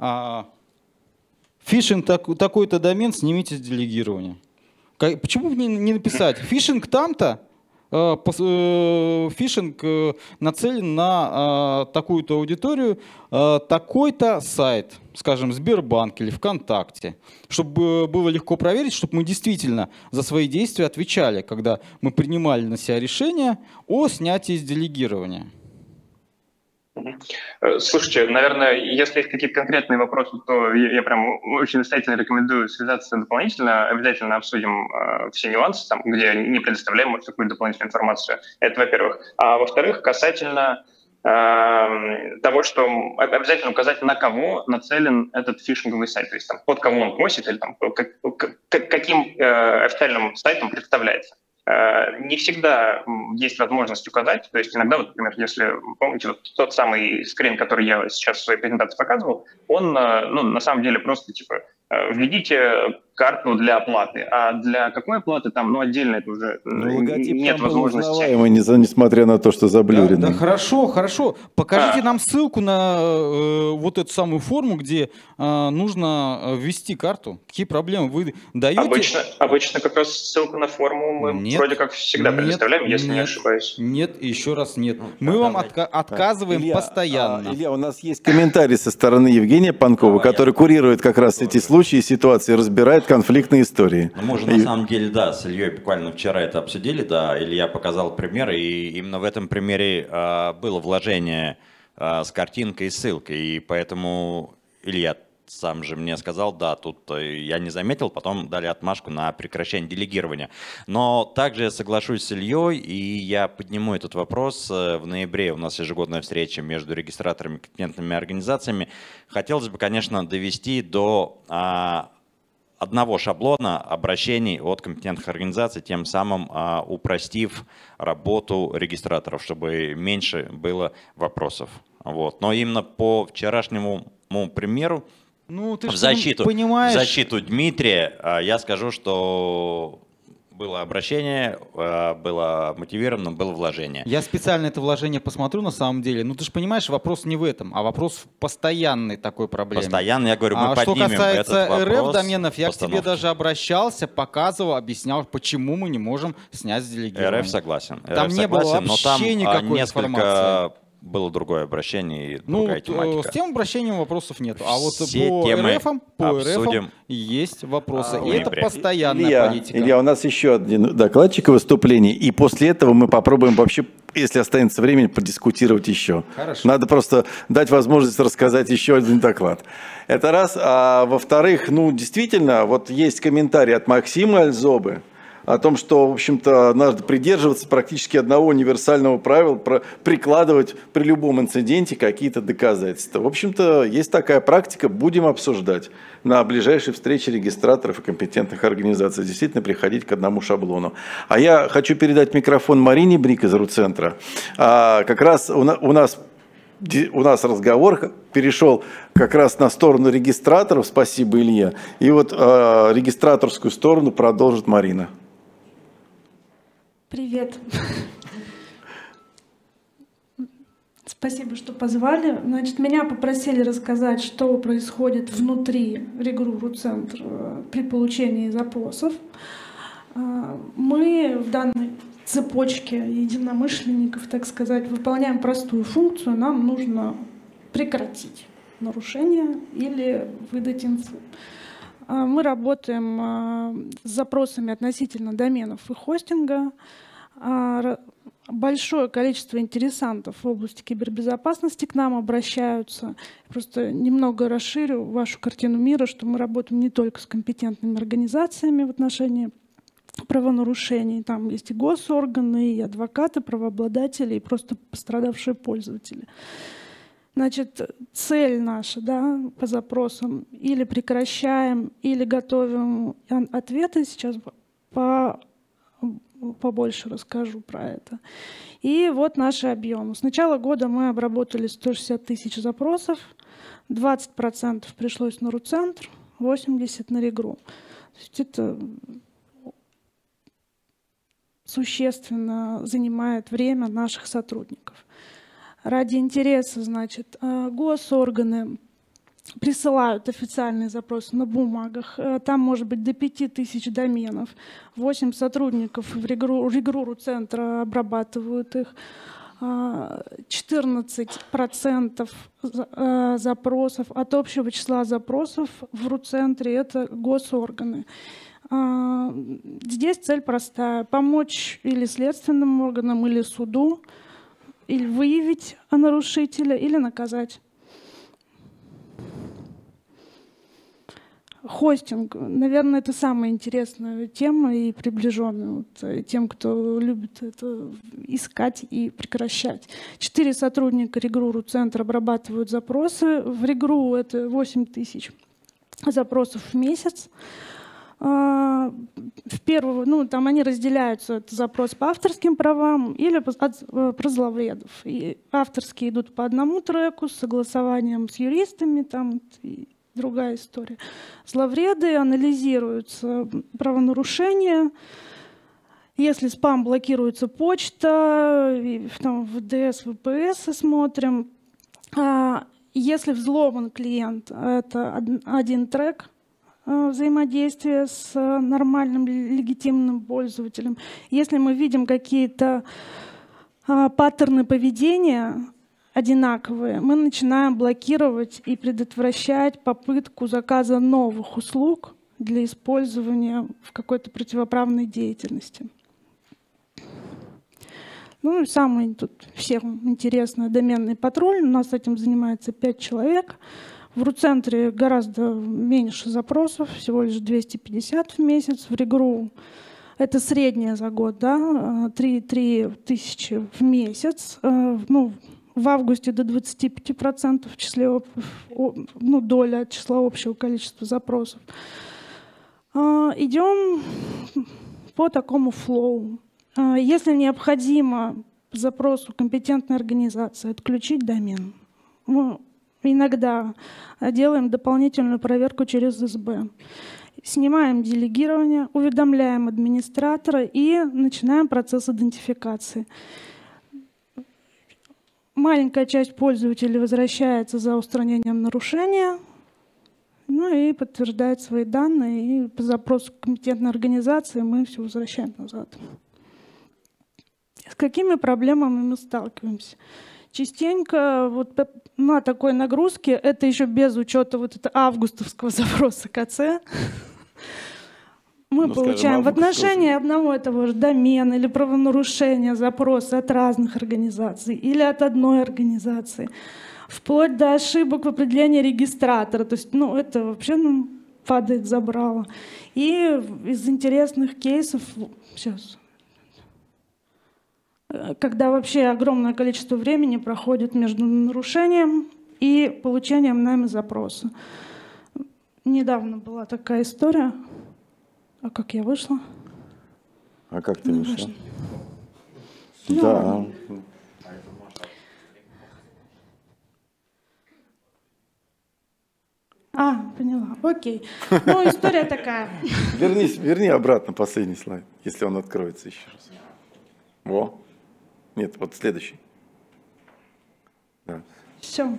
Фишинг такой-то домен, снимите с делегирования. Почему бы не написать? Фишинг там-то, фишинг нацелен на такую-то аудиторию, такой-то сайт, скажем, Сбербанк или ВКонтакте, чтобы было легко проверить, чтобы мы действительно за свои действия отвечали, когда мы принимали на себя решение о снятии с делегирования. Слушайте, наверное, если есть какие-то конкретные вопросы, то я прям очень настоятельно рекомендую связаться дополнительно. Обязательно обсудим все нюансы, там, где не предоставляем, может, какую-то дополнительную информацию. Это, во-первых. А во-вторых, касательно того, что обязательно указать, на кого нацелен этот фишинговый сайт, то есть там, под кого он просит или там, каким официальным сайтом представляется. Не всегда есть возможность указать, то есть иногда, вот, например, если помните вот тот самый скрин, который я сейчас в своей презентации показывал, он, ну, на самом деле просто типа введите карту для оплаты, а для какой оплаты там, ну, отдельно это уже нет возможности. Несмотря на то, что заблюрено. Да, хорошо, хорошо. Покажите нам ссылку на вот эту самую форму, где нужно ввести карту. Какие проблемы вы даете? Обычно как раз ссылку на форму мы вроде как всегда предоставляем, если не ошибаюсь. Нет, еще раз нет. Мы вам отказываем постоянно. Илья, у нас есть комментарий со стороны Евгения Панкова, который курирует как раз эти случаи, ситуации, разбирает конфликтные истории. Мы же на самом деле, да, с Ильей буквально вчера это обсудили, да, Илья показал пример, и именно в этом примере было вложение с картинкой и ссылкой, и поэтому Илья сам же мне сказал, да, тут я не заметил, потом дали отмашку на прекращение делегирования. Но также я соглашусь с Ильей, и я подниму этот вопрос. В ноябре у нас ежегодная встреча между регистраторами и компетентными организациями. Хотелось бы, конечно, довести до одного шаблона обращений от компетентных организаций, тем самым упростив работу регистраторов, чтобы меньше было вопросов. Вот. Но именно по вчерашнему примеру, ну, ты в защиту Дмитрия, я скажу, что было обращение, было мотивировано, было вложение. Я специально это вложение посмотрю на самом деле. Ну ты же понимаешь, вопрос не в этом, а вопрос в постоянной такой проблеме. Постоянно, я говорю, мы поднимем этот вопрос. Что касается РФ-доменов, я к тебе даже обращался, показывал, объяснял, почему мы не можем снять с делегирования. РФ согласен. Там не было вообще никакой информации. Было другое обращение и другая тематика. С тем обращением вопросов нет. А вот по РФам есть вопросы. И это постоянная политика. Илья, у нас еще один докладчик и выступление. И после этого мы попробуем вообще, если останется времени, подискутировать еще. Хорошо. Надо просто дать возможность рассказать еще один доклад. Это раз. А во-вторых, ну, действительно, вот есть комментарий от Максима Альзобы о том, что, в общем-то, надо придерживаться практически одного универсального правила, прикладывать при любом инциденте какие-то доказательства. В общем-то, есть такая практика, будем обсуждать на ближайшей встрече регистраторов и компетентных организаций, действительно приходить к одному шаблону. А я хочу передать микрофон Марине Брик из РУ-центра. Как раз у нас разговор перешел как раз на сторону регистраторов, спасибо, Илья, и вот регистраторскую сторону продолжит Марина. Привет. Спасибо, что позвали. Значит, меня попросили рассказать, что происходит внутри РУ-центра при получении запросов. Мы в данной цепочке единомышленников, так сказать, выполняем простую функцию. Нам нужно прекратить нарушение или выдать инфу. Мы работаем с запросами относительно доменов и хостинга. Большое количество интересантов в области кибербезопасности к нам обращаются. Просто немного расширю вашу картину мира, что мы работаем не только с компетентными организациями в отношении правонарушений. Там есть и госорганы, и адвокаты, правообладатели, и просто пострадавшие пользователи. Значит, цель наша, да, по запросам: или прекращаем, или готовим ответы. Сейчас побольше расскажу про это. И вот наши объемы. С начала года мы обработали 160 тысяч запросов, 20% пришлось на РУ-центр, 80% на РЕГРУ. То есть это существенно занимает время наших сотрудников. Ради интереса, значит, госорганы присылают официальные запросы на бумагах. Там может быть до 5000 доменов. 8 сотрудников в РЕГРУ-центра обрабатывают их. 14% запросов от общего числа запросов в РУ-центре — это госорганы. Здесь цель простая: помочь или следственным органам, или суду, или выявить нарушителя, или наказать. Хостинг, наверное, это самая интересная тема и приближенная вот тем, кто любит это искать и прекращать. 4 сотрудника РЕГРУ-центра обрабатывают запросы. В РЕГРУ это 8000 запросов в месяц. Там они разделяются: это запрос по авторским правам или про зловредов. И авторские идут по одному треку с согласованием с юристами, там и другая история. Зловреды анализируются правонарушения. Если спам, блокируется почта, там в ДС, ВПС смотрим. Если взломан клиент, это один трек взаимодействия с нормальным легитимным пользователем. Если мы видим какие-то паттерны поведения одинаковые, мы начинаем блокировать и предотвращать попытку заказа новых услуг для использования в какой-то противоправной деятельности. Ну и самый тут всем интересный доменный патруль. У нас этим занимается 5 человек. В РУ-центре гораздо меньше запросов, всего лишь 250 в месяц. В РЕГРУ это среднее за год, да, 3 тысячи в месяц. В августе до 25% в числе, доля от числа общего количества запросов. Идем по такому флоу. Если необходимо по запросу компетентной организации отключить домен, мы иногда делаем дополнительную проверку через СБ. Снимаем делегирование, уведомляем администратора и начинаем процесс идентификации. Маленькая часть пользователей возвращается за устранением нарушения, и подтверждает свои данные, и по запросу компетентной организации мы все возвращаем назад. С какими проблемами мы сталкиваемся? Частенько на такой нагрузке, это еще без учета августовского запроса КЦ, мы получаем в отношении одного и того же домена или правонарушения запросы от разных организаций или от одной организации, вплоть до ошибок в определении регистратора. То есть, это вообще падает забрало. И из интересных кейсов сейчас, когда вообще огромное количество времени проходит между нарушением и получением нами запроса. Недавно была такая история. А как я вышла? А как ты вышла? Да. Поняла. Окей. История такая. Верни обратно последний слайд, если он откроется еще раз. Во. Нет, вот следующий. Да. Все.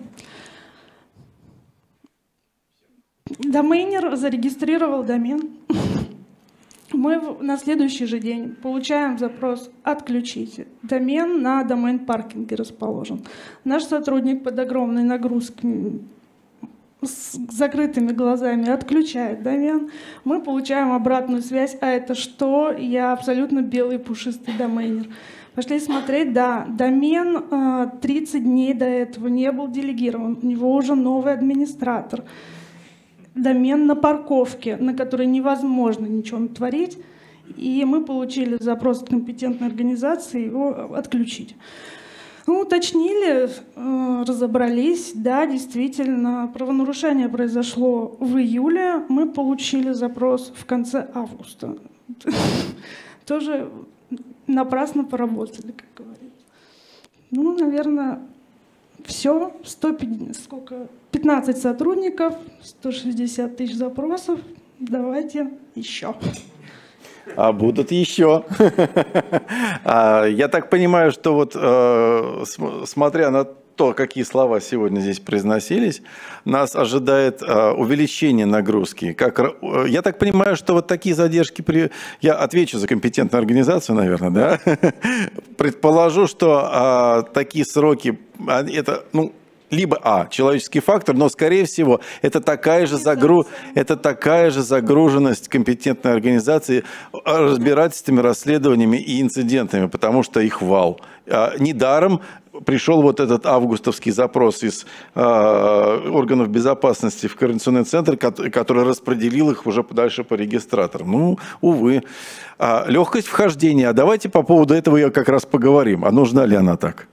Домейнер зарегистрировал домен. Мы на следующий же день получаем запрос «Отключите». Домен на домен-паркинге расположен. Наш сотрудник под огромной нагрузкой с закрытыми глазами отключает домен. Мы получаем обратную связь. А это что? Я абсолютно белый пушистый домейнер. Пошли смотреть, да, домен 30 дней до этого не был делегирован. У него уже новый администратор. Домен на парковке, на которой невозможно ничего творить. И мы получили запрос от компетентной организации его отключить. Ну, уточнили, разобрались. Да, действительно, правонарушение произошло в июле. Мы получили запрос в конце августа. Тоже напрасно поработали, как говорится. Ну, наверное, все. 15 сотрудников, 160 тысяч запросов. Давайте еще. А будут еще. Я так понимаю, что вот смотря на то, какие слова сегодня здесь произносились, нас ожидает увеличение нагрузки. Я так понимаю, что вот такие задержки... Я отвечу за компетентную организацию, наверное, да? Предположу, что такие сроки... Это, либо человеческий фактор, но, скорее всего, это такая же загруженность компетентной организации разбирательствами, расследованиями и инцидентами, потому что их вал. Недаром пришел вот этот августовский запрос из органов безопасности в Координационный центр, который распределил их уже дальше по регистраторам. Ну, увы. Легкость вхождения. А давайте по поводу этого как раз поговорим. А нужна ли она так?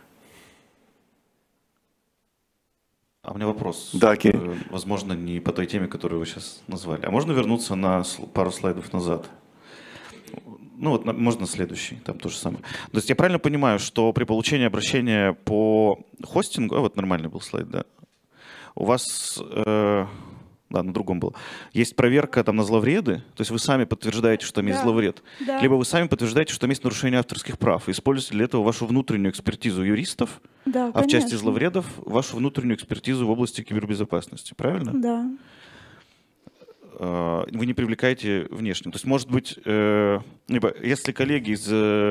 А у меня вопрос, да, возможно, не по той теме, которую вы сейчас назвали. А можно вернуться на пару слайдов назад? Ну вот, можно следующий, там то же самое. То есть я правильно понимаю, что при получении обращения по хостингу, вот нормальный был слайд, да, у вас, да, на другом был, есть проверка там на зловреды, то есть вы сами подтверждаете, что там есть зловред, либо вы сами подтверждаете, что там есть нарушение авторских прав, используете для этого вашу внутреннюю экспертизу юристов, да, а в части зловредов вашу внутреннюю экспертизу в области кибербезопасности, правильно? Да. Вы не привлекаете внешним. То есть, может быть, если коллеги из,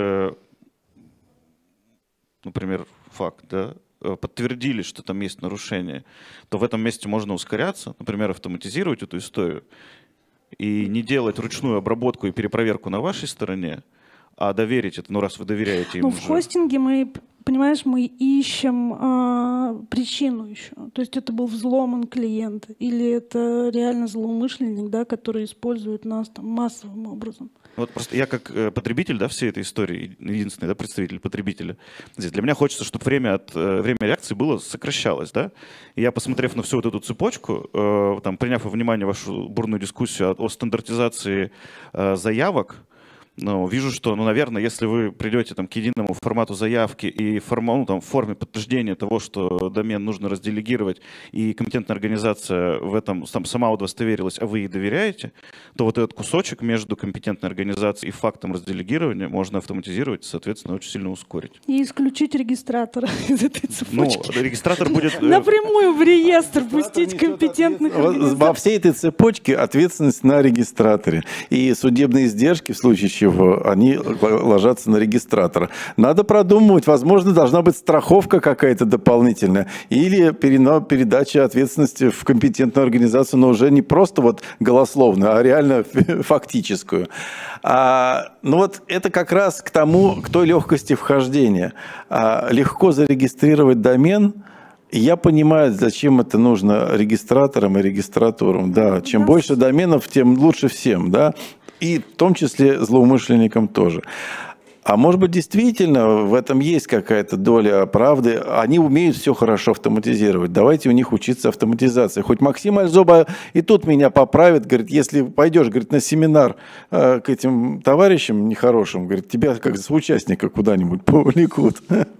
например, факт, да, подтвердили, что там есть нарушение, то в этом месте можно ускоряться, например, автоматизировать эту историю и не делать ручную обработку и перепроверку на вашей стороне, а доверить это, раз вы доверяете им. В хостинге мы, понимаешь, мы ищем причину еще. То есть это был взломан клиент или это реально злоумышленник, да, который использует нас там массовым образом. Вот просто я как потребитель, да, всей этой истории, единственный, да, представитель потребителя, здесь для меня хочется, чтобы время реакции было сокращалось, да. И я, посмотрев на всю вот эту цепочку, там, приняв во внимание вашу бурную дискуссию о стандартизации заявок, вижу, что, наверное, если вы придете там, к единому формату заявки и там, в форме подтверждения того, что домен нужно разделегировать, и компетентная организация в этом сама удостоверилась, а вы ей доверяете, то вот этот кусочек между компетентной организацией и фактом разделегирования можно автоматизировать, соответственно, очень сильно ускорить. И исключить регистратора из этой цепочки. Регистратор будет... Напрямую в реестр пустить компетентных организаций. Во всей этой цепочке ответственность на регистраторе. И судебные издержки в случае чего они ложатся на регистратора. Надо продумывать, возможно, должна быть страховка какая-то дополнительная или передача ответственности в компетентную организацию, но уже не просто вот голословную, а реально фактическую. Вот это как раз к той легкости вхождения. Легко зарегистрировать домен. Я понимаю, зачем это нужно регистраторам и регистратурам. Да, чем больше доменов, тем лучше всем, да. И в том числе злоумышленникам тоже. А может быть, действительно, в этом есть какая-то доля правды. Они умеют все хорошо автоматизировать. Давайте у них учиться автоматизации. Хоть Максим Альзоба и тут меня поправит. Говорит, если пойдешь, говорит, на семинар к этим товарищам нехорошим, говорит, тебя как соучастника куда-нибудь повлекут.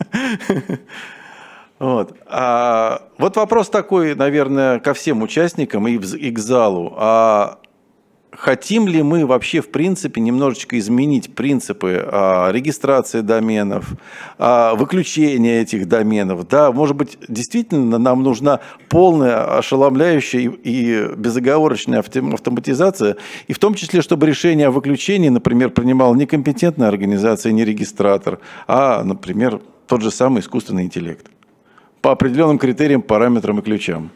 Вот вопрос такой, наверное, ко всем участникам и к залу. Хотим ли мы вообще, в принципе, немножечко изменить принципы регистрации доменов, выключения этих доменов? Да, может быть, действительно нам нужна полная, ошеломляющая и безоговорочная автоматизация, и в том числе, чтобы решение о выключении, например, принимала не компетентная организация, не регистратор, а, например, тот же самый искусственный интеллект по определенным критериям, параметрам и ключам.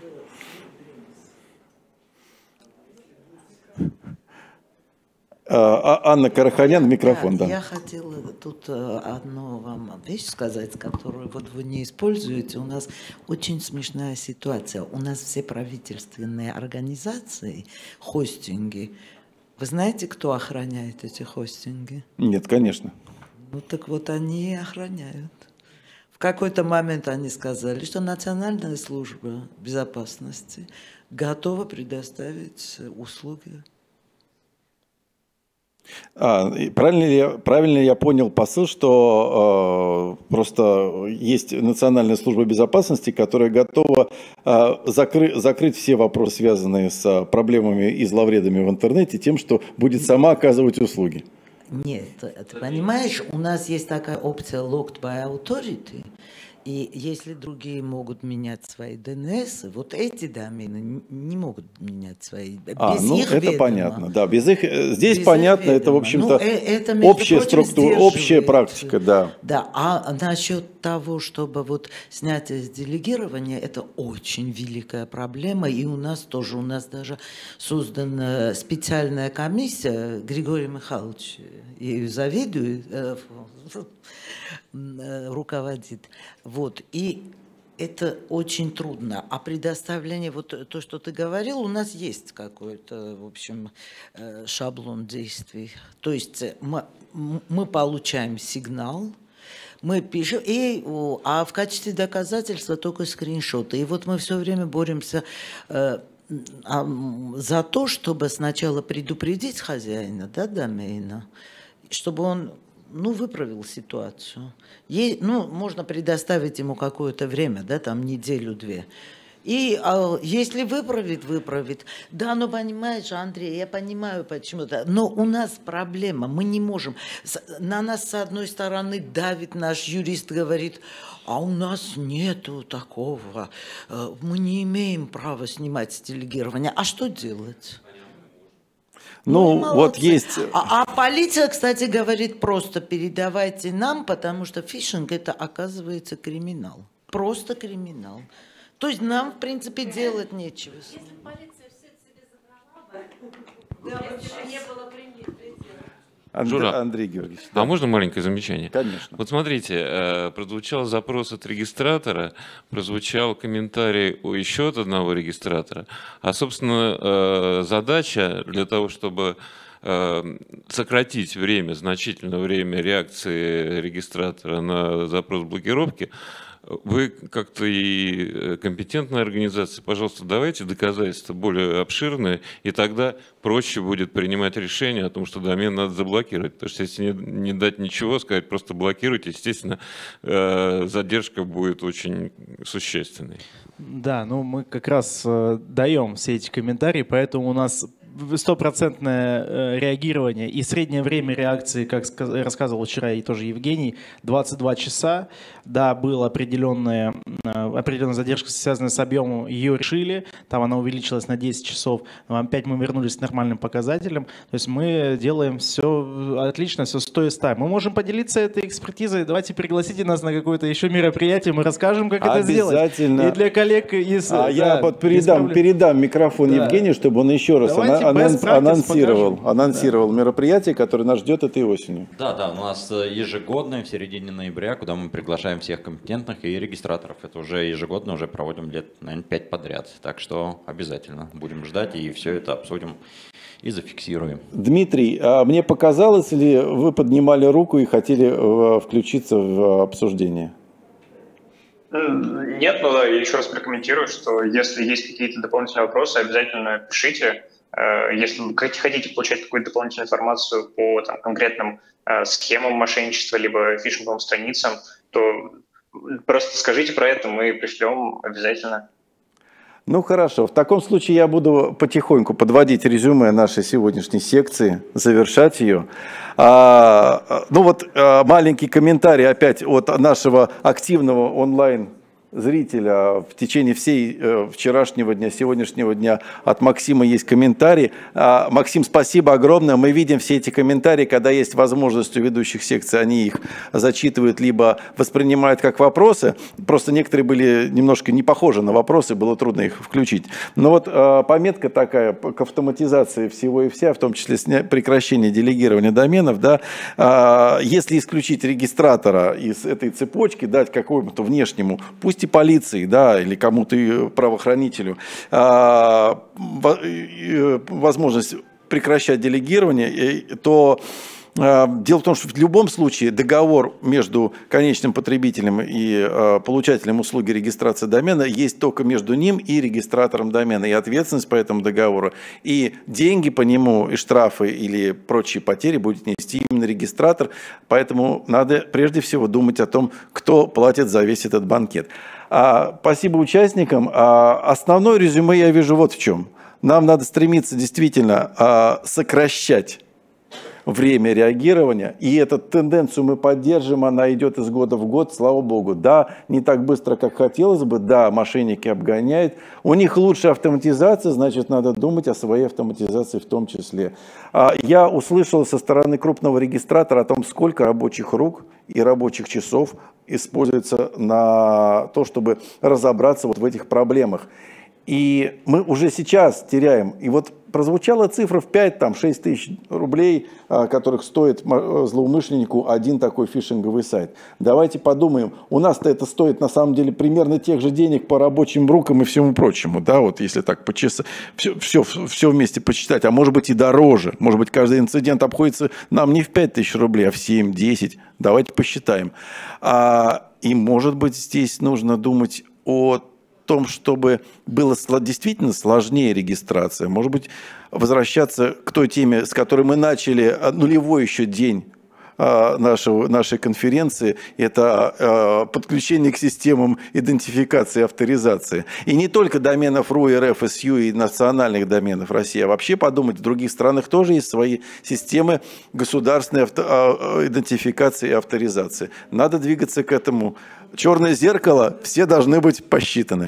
Анна Караханян, микрофон. Да. Я хотела тут одну вам вещь сказать, которую вот вы не используете. У нас очень смешная ситуация. У нас все правительственные организации, хостинги. Вы знаете, кто охраняет эти хостинги? Нет, конечно. Ну так вот они и охраняют. В какой-то момент они сказали, что Национальная служба безопасности готова предоставить услуги. Правильно ли я понял посыл, что просто есть Национальная служба безопасности, которая готова закрыть все вопросы, связанные с проблемами и зловредами в интернете, тем, что будет сама оказывать услуги? Нет, ты понимаешь, у нас есть такая опция Locked by Authority, и если другие могут менять свои DNS, вот эти домены не могут менять свои. Без их это ведома. Понятно, да, без их, здесь без понятно, их это, в общем-то, это, общая прочим, структура, общая практика, да. Да, а насчет того, чтобы вот снятие с делегирования, это очень великая проблема, и у нас даже создана специальная комиссия, Григорий Михайлович ею заведует, руководит. Вот. И это очень трудно. А предоставление, вот то, что ты говорил, у нас есть какой-то, в общем, шаблон действий. То есть мы получаем сигнал, мы пишем, а в качестве доказательства только скриншоты. И вот мы все время боремся за то, чтобы сначала предупредить хозяина, да, домена, чтобы он выправил ситуацию. Можно предоставить ему какое-то время, да, там неделю-две. И если выправит. Да, понимаешь, Андрей, я понимаю почему-то, но у нас проблема, мы не можем. На нас, с одной стороны, давит наш юрист, говорит, а у нас нету такого, мы не имеем права снимать с делегирования. А что делать? Вот есть... А полиция, кстати, говорит, просто передавайте нам, потому что фишинг это оказывается криминал. Просто криминал. То есть нам, в принципе, делать нечего. Если полиция все это себе забрала бы, если бы не было предела. Андрей Георгиевич. Да. Можно маленькое замечание? Конечно. Вот смотрите, прозвучал запрос от регистратора, прозвучал комментарий еще от одного регистратора. А, собственно, задача для того, чтобы сократить значительное время реакции регистратора на запрос блокировки, вы как-то и компетентная организация, пожалуйста, давайте доказательства более обширные, и тогда проще будет принимать решение о том, что домен надо заблокировать. Потому что если не дать ничего, сказать просто блокируйте, естественно, задержка будет очень существенной. Да, мы как раз даем все эти комментарии, поэтому у нас стопроцентное реагирование и среднее время реакции, как рассказывал вчера и тоже Евгений, 22 часа. Да, была определенная задержка, связанная с объемом, ее решили, там она увеличилась на 10 часов, но опять мы вернулись к нормальным показателям. То есть мы делаем все отлично, все 100 из 100. Мы можем поделиться этой экспертизой, давайте пригласите нас на какое-то еще мероприятие, мы расскажем, как это сделать. Обязательно. И для коллег из... я передам микрофон Евгению, чтобы он еще раз анонсировал мероприятие, которое нас ждет этой осенью. Да, у нас ежегодное в середине ноября, куда мы приглашаем всех компетентных и регистраторов. Это уже ежегодно, уже проводим лет, наверное, 5 подряд. Так что обязательно будем ждать и все это обсудим и зафиксируем. Дмитрий, мне показалось ли вы поднимали руку и хотели включиться в обсуждение? Нет, я еще раз прокомментирую, что если есть какие-то дополнительные вопросы, обязательно пишите. Если вы хотите получать какую-то дополнительную информацию по конкретным схемам мошенничества либо фишинговым страницам, то просто скажите про это, мы пришлем обязательно. Хорошо, в таком случае я буду потихоньку подводить резюме нашей сегодняшней секции, завершать ее. Маленький комментарий опять от нашего активного онлайн зрителя в течение всей вчерашнего дня, сегодняшнего дня от Максима есть комментарий. Максим, спасибо огромное. Мы видим все эти комментарии, когда есть возможность у ведущих секций, они их зачитывают, либо воспринимают как вопросы. Просто некоторые были немножко не похожи на вопросы, было трудно их включить. Но пометка такая к автоматизации всего и вся, в том числе прекращение делегирования доменов, да, если исключить регистратора из этой цепочки, дать какому-то внешнему, пусть и полиции, да, или кому-то правоохранителю, возможность прекращать делегирование, то Дело в том, что в любом случае договор между конечным потребителем и получателем услуги регистрации домена есть только между ним и регистратором домена. И ответственность по этому договору, и деньги по нему, и штрафы или прочие потери будет нести именно регистратор. Поэтому надо прежде всего думать о том, кто платит за весь этот банкет. Спасибо участникам. Основное резюме я вижу вот в чем. Нам надо стремиться действительно сокращать время реагирования, и эту тенденцию мы поддержим, она идет из года в год, слава богу. Да, не так быстро, как хотелось бы, да, мошенники обгоняют, у них лучшая автоматизация, значит, надо думать о своей автоматизации в том числе. Я услышал со стороны крупного регистратора о том, сколько рабочих рук и рабочих часов используется на то, чтобы разобраться вот в этих проблемах. И мы уже сейчас теряем. И вот прозвучала цифра в 5-6 тысяч рублей, которых стоит злоумышленнику один такой фишинговый сайт. Давайте подумаем, у нас-то это стоит на самом деле примерно тех же денег по рабочим рукам и всему прочему. Да, вот если так все вместе почитать, а может быть и дороже. Может быть, каждый инцидент обходится нам не в 5 тысяч рублей, а в 7-10. Давайте посчитаем. И может быть здесь нужно думать о том, чтобы было действительно сложнее регистрация. Может быть, возвращаться к той теме, с которой мы начали нулевой еще день нашей конференции, это подключение к системам идентификации и авторизации. И не только доменов РУ, РФ, СЮ и национальных доменов России, а вообще подумать, в других странах тоже есть свои системы государственной идентификации и авторизации. Надо двигаться к этому. Черное зеркало, все должны быть посчитаны.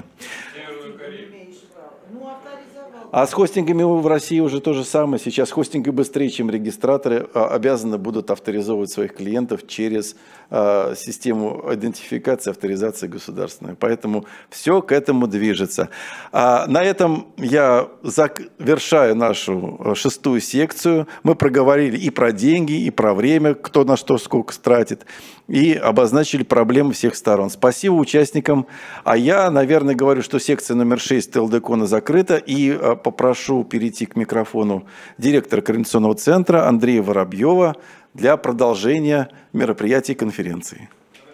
А с хостингами в России уже то же самое. Сейчас хостинги быстрее, чем регистраторы, обязаны будут авторизовывать своих клиентов через систему идентификации, авторизации государственной. Поэтому все к этому движется. На этом я завершаю нашу 6-ю секцию. Мы проговорили и про деньги, и про время, кто на что сколько тратит, и обозначили проблемы всех сторон. Спасибо участникам. А я, наверное, говорю, что секция номер 6 ТЛДКона закрыта, и попрошу перейти к микрофону директора Координационного центра Андрея Воробьева для продолжения мероприятий конференции.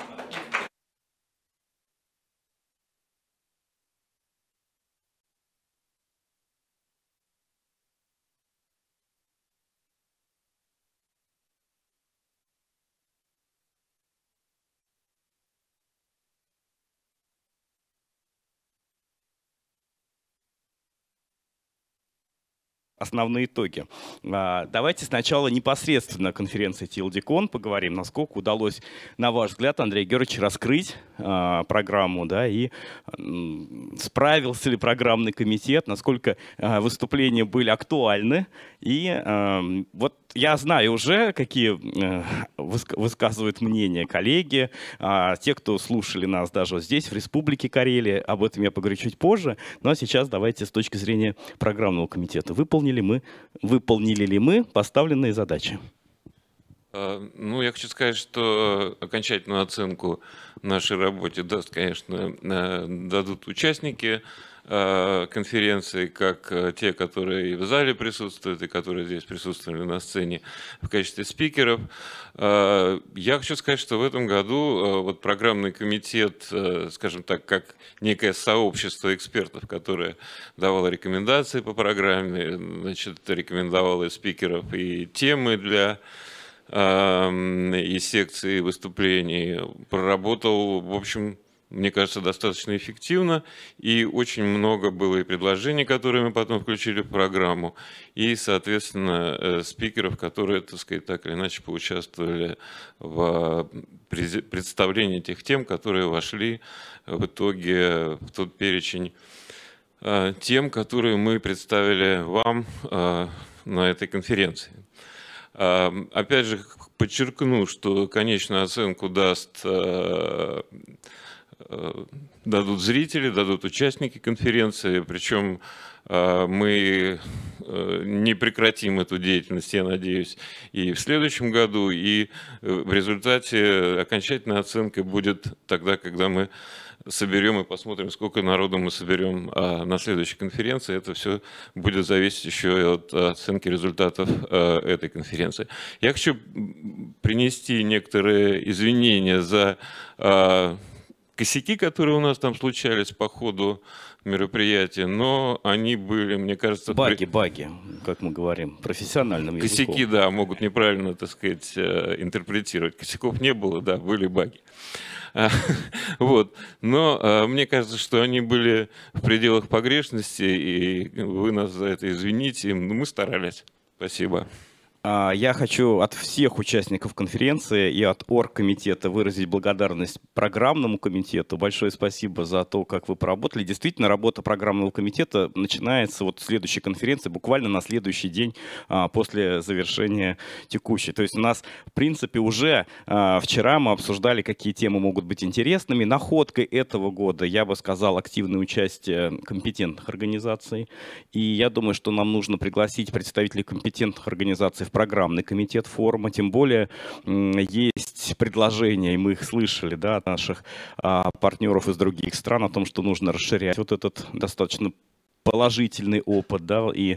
Основные итоги. Давайте сначала непосредственно о конференции TLDCon поговорим, насколько удалось, на ваш взгляд, Андрей Георгиевич, раскрыть программу, да, и справился ли программный комитет, насколько выступления были актуальны. И вот я знаю уже, какие высказывают мнения коллеги, те, кто слушали нас даже здесь, в Республике Карелия. Об этом я поговорю чуть позже. Но сейчас давайте с точки зрения программного комитета. Выполнили ли мы поставленные задачи? Ну, я хочу сказать, что окончательную оценку нашей работе дадут участники конференции, как те, которые в зале присутствуют и которые здесь присутствовали на сцене в качестве спикеров. Я хочу сказать, что в этом году вот программный комитет, скажем так, как некое сообщество экспертов, которое давало рекомендации по программе, значит, рекомендовало спикеров и темы для и секции выступлений, проработал, в общем, мне кажется, достаточно эффективно, и очень много было и предложений, которые мы потом включили в программу, и, соответственно, спикеров, которые, так сказать, так или иначе поучаствовали в представлении тех тем, которые вошли в итоге в тот перечень тем, которые мы представили вам на этой конференции. Опять же, подчеркну, что конечную оценку дадут зрители, дадут участники конференции, причем мы не прекратим эту деятельность, я надеюсь, и в следующем году, и в результате окончательная оценка будет тогда, когда мы соберем и посмотрим, сколько народу мы соберем на следующей конференции. Это все будет зависеть еще и от оценки результатов этой конференции. Я хочу принести некоторые извинения за косяки, которые у нас там случались по ходу мероприятия, но они были, мне кажется... Баги, как мы говорим, профессиональным языком. Косяки, да, могут неправильно, так сказать, интерпретировать. Косяков не было, да, были баги. Вот. Но мне кажется, что они были в пределах погрешности, и вы нас за это извините. Мы старались. Спасибо. Я хочу от всех участников конференции и от оргкомитета выразить благодарность программному комитету. Большое спасибо за то, как вы поработали. Действительно, работа программного комитета начинается вот следующей конференции буквально на следующий день после завершения текущей. То есть у нас, в принципе, уже вчера мы обсуждали, какие темы могут быть интересными. Находкой этого года, я бы сказал, активное участие компетентных организаций. И я думаю, что нам нужно пригласить представителей компетентных организаций в программный комитет форума, тем более есть предложения, и мы их слышали, да, от наших партнеров из других стран о том, что нужно расширять вот этот достаточно положительный опыт, да, и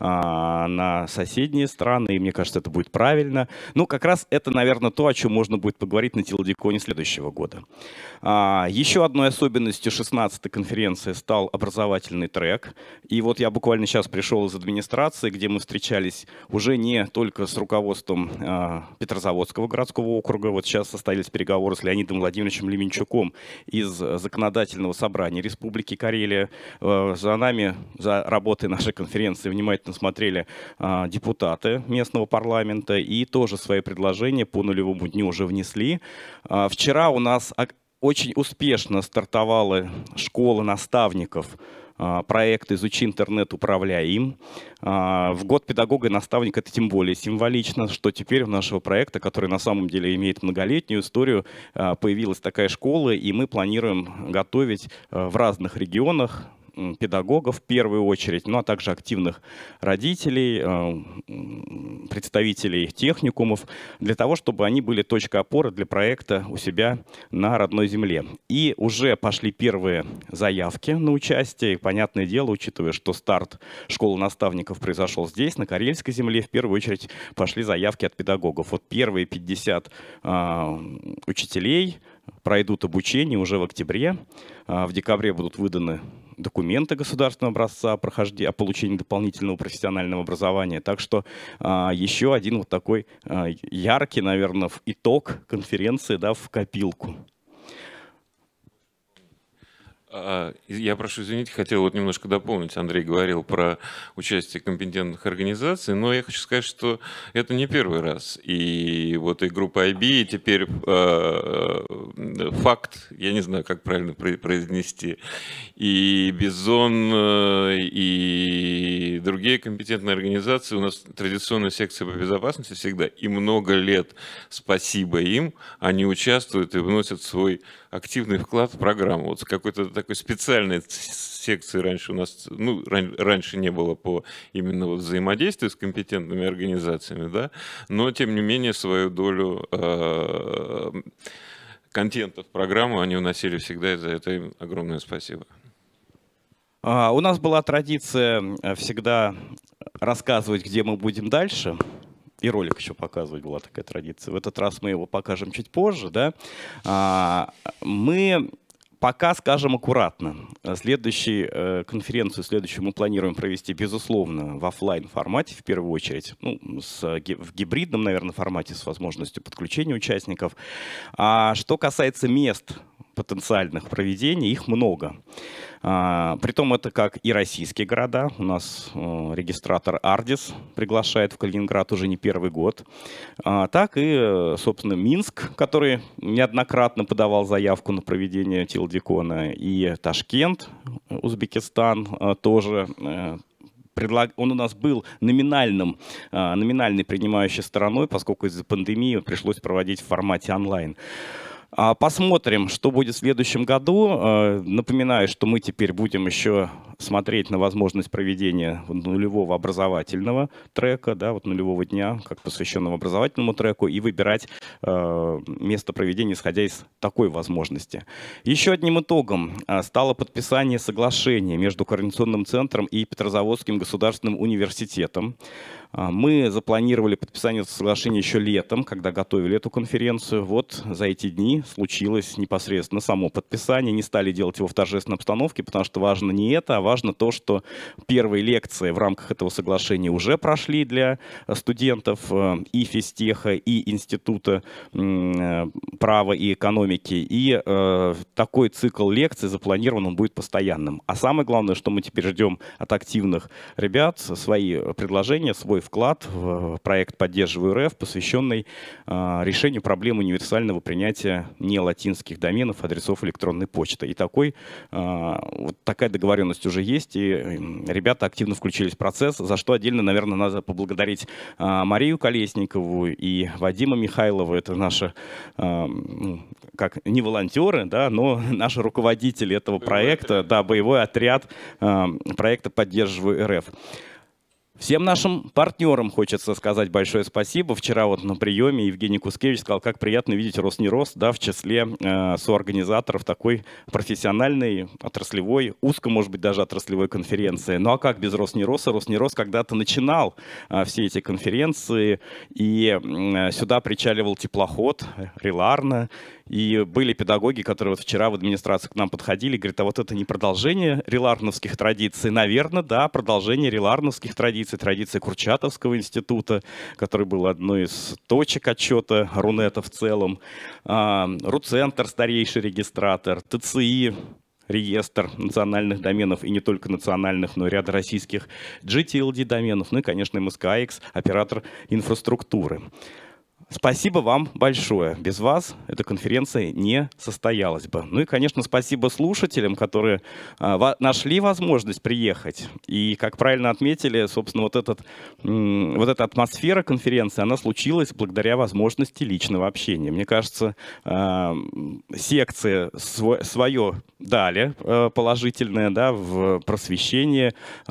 на соседние страны, и мне кажется, это будет правильно. Ну, как раз это, наверное, то, о чем можно будет поговорить на Телдиконе следующего года. Еще одной особенностью 16-й конференции стал образовательный трек. И вот я буквально сейчас пришел из администрации, где мы встречались уже не только с руководством Петрозаводского городского округа, вот сейчас состоялись переговоры с Леонидом Владимировичем Леменчуком из Законодательного собрания Республики Карелия. За нами, за работой нашей конференции внимательно смотрели депутаты местного парламента и тоже свои предложения по нулевому дню уже внесли. Вчера у нас очень успешно стартовала школа наставников, проект «Изучи интернет, управляй им». В год педагога и наставника это тем более символично, что теперь у нашего проекта, который на самом деле имеет многолетнюю историю, появилась такая школа, и мы планируем готовить в разных регионах педагогов в первую очередь, ну а также активных родителей, представителей техникумов, для того, чтобы они были точкой опоры для проекта у себя на родной земле. И уже пошли первые заявки на участие. И, понятное дело, учитывая, что старт школы наставников произошел здесь, на карельской земле, в первую очередь пошли заявки от педагогов. Вот первые 50 учителей пройдут обучение уже в октябре. В декабре будут выданы документы государственного образца о получении дополнительного профессионального образования. Так что еще один вот такой яркий, наверное, итог конференции, да, в копилку. Я прошу извинить, хотел вот немножко дополнить. Андрей говорил про участие компетентных организаций, но я хочу сказать, что это не первый раз. И вот и группа IB, и теперь факт, я не знаю, как правильно произнести, и Бизон, и другие компетентные организации. У нас традиционная секция по безопасности всегда, и много лет, спасибо им, они участвуют и вносят свой активный вклад в программу. Вот какой-то такой специальной секции раньше у нас, ну, раньше не было по именно вот взаимодействию с компетентными организациями, да, но тем не менее свою долю контента в программу они уносили всегда, и за это им огромное спасибо. У нас была традиция всегда рассказывать, где мы будем дальше. И ролик еще показывать, была такая традиция. В этот раз мы его покажем чуть позже. Да? Мы пока скажем аккуратно. Следующую конференцию, следующую мы планируем провести, безусловно, в офлайн формате в первую очередь. Ну, в гибридном, наверное, формате с возможностью подключения участников. А что касается мест потенциальных проведений, их много. Притом это как и российские города. У нас регистратор Ардис приглашает в Калининград уже не первый год. Так и, собственно, Минск, который неоднократно подавал заявку на проведение Телдикона. И Ташкент, Узбекистан тоже. Он у нас был номинальной принимающей стороной, поскольку из-за пандемии пришлось проводить в формате онлайн. Посмотрим, что будет в следующем году. Напоминаю, что мы теперь будем еще смотреть на возможность проведения нулевого образовательного трека, да, вот нулевого дня, как посвященного образовательному треку, и выбирать место проведения, исходя из такой возможности. Еще одним итогом стало подписание соглашения между Координационным центром и Петрозаводским государственным университетом. Мы запланировали подписание соглашения еще летом, когда готовили эту конференцию. Вот за эти дни случилось непосредственно само подписание. Не стали делать его в торжественной обстановке, потому что важно не это, а важно то, что первые лекции в рамках этого соглашения уже прошли для студентов и физтеха, и Института права и экономики. И такой цикл лекций запланирован, он будет постоянным. А самое главное, что мы теперь ждем от активных ребят, свои предложения, свой вклад в проект «Поддерживаю РФ», посвященный решению проблемы универсального принятия нелатинских доменов, адресов электронной почты. И вот такая договоренность уже есть, и ребята активно включились в процесс, за что отдельно, наверное, надо поблагодарить Марию Колесникову и Вадима Михайлова. Это наши, как не волонтеры, да, но наши руководители этого проекта, да, боевой отряд проекта «Поддерживаю РФ». Всем нашим партнерам хочется сказать большое спасибо. Вчера вот на приеме Евгений Кускевич сказал, как приятно видеть Роснерост, да, в числе соорганизаторов такой профессиональной, отраслевой, узко, может быть, даже отраслевой конференции. Ну а как без Роснероста? Роснерост когда-то начинал все эти конференции, и сюда причаливал теплоход Реларна. И были педагоги, которые вот вчера в администрацию к нам подходили, говорят, а вот это не продолжение реларновских традиций? Наверное, да, продолжение реларновских традиций, традиции Курчатовского института, который был одной из точек отчета Рунета в целом. РУЦентр, старейший регистратор, ТЦИ, реестр национальных доменов, и не только национальных, но и ряд российских GTLD доменов, ну и, конечно, МСКХ, оператор инфраструктуры. Спасибо вам большое. Без вас эта конференция не состоялась бы. Ну и, конечно, спасибо слушателям, которые нашли возможность приехать. И, как правильно отметили, собственно, вот эта атмосфера конференции, она случилась благодаря возможности личного общения. Мне кажется, секции свое дали положительное, да, в просвещении,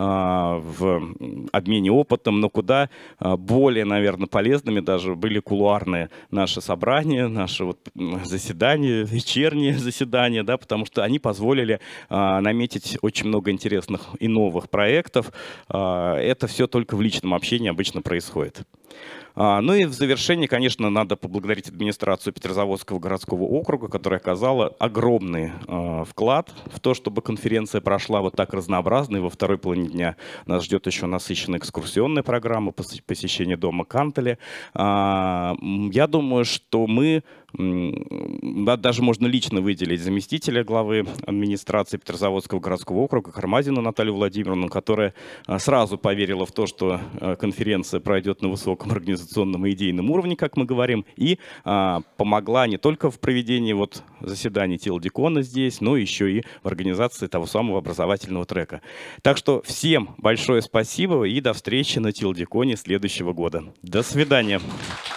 в обмене опытом, но куда более, наверное, полезными даже были кулуарные наши собрания, наши вот заседания, вечерние заседания, да, потому что они позволили наметить очень много интересных и новых проектов. Это все только в личном общении обычно происходит. Ну и в завершении, конечно, надо поблагодарить администрацию Петрозаводского городского округа, которая оказала огромный вклад в то, чтобы конференция прошла вот так разнообразно. И во второй половине дня нас ждет еще насыщенная экскурсионная программа, посещение дома Кантеля. Я думаю, что мы, даже можно лично выделить заместителя главы администрации Петрозаводского городского округа Кармазину Наталью Владимировну, которая сразу поверила в то, что конференция пройдет на высоком организационном и идейном уровне, как мы говорим, и помогла не только в проведении вот заседаний Тилдикона здесь, но еще и в организации того самого образовательного трека. Так что всем большое спасибо и до встречи на Тилдиконе следующего года. До свидания.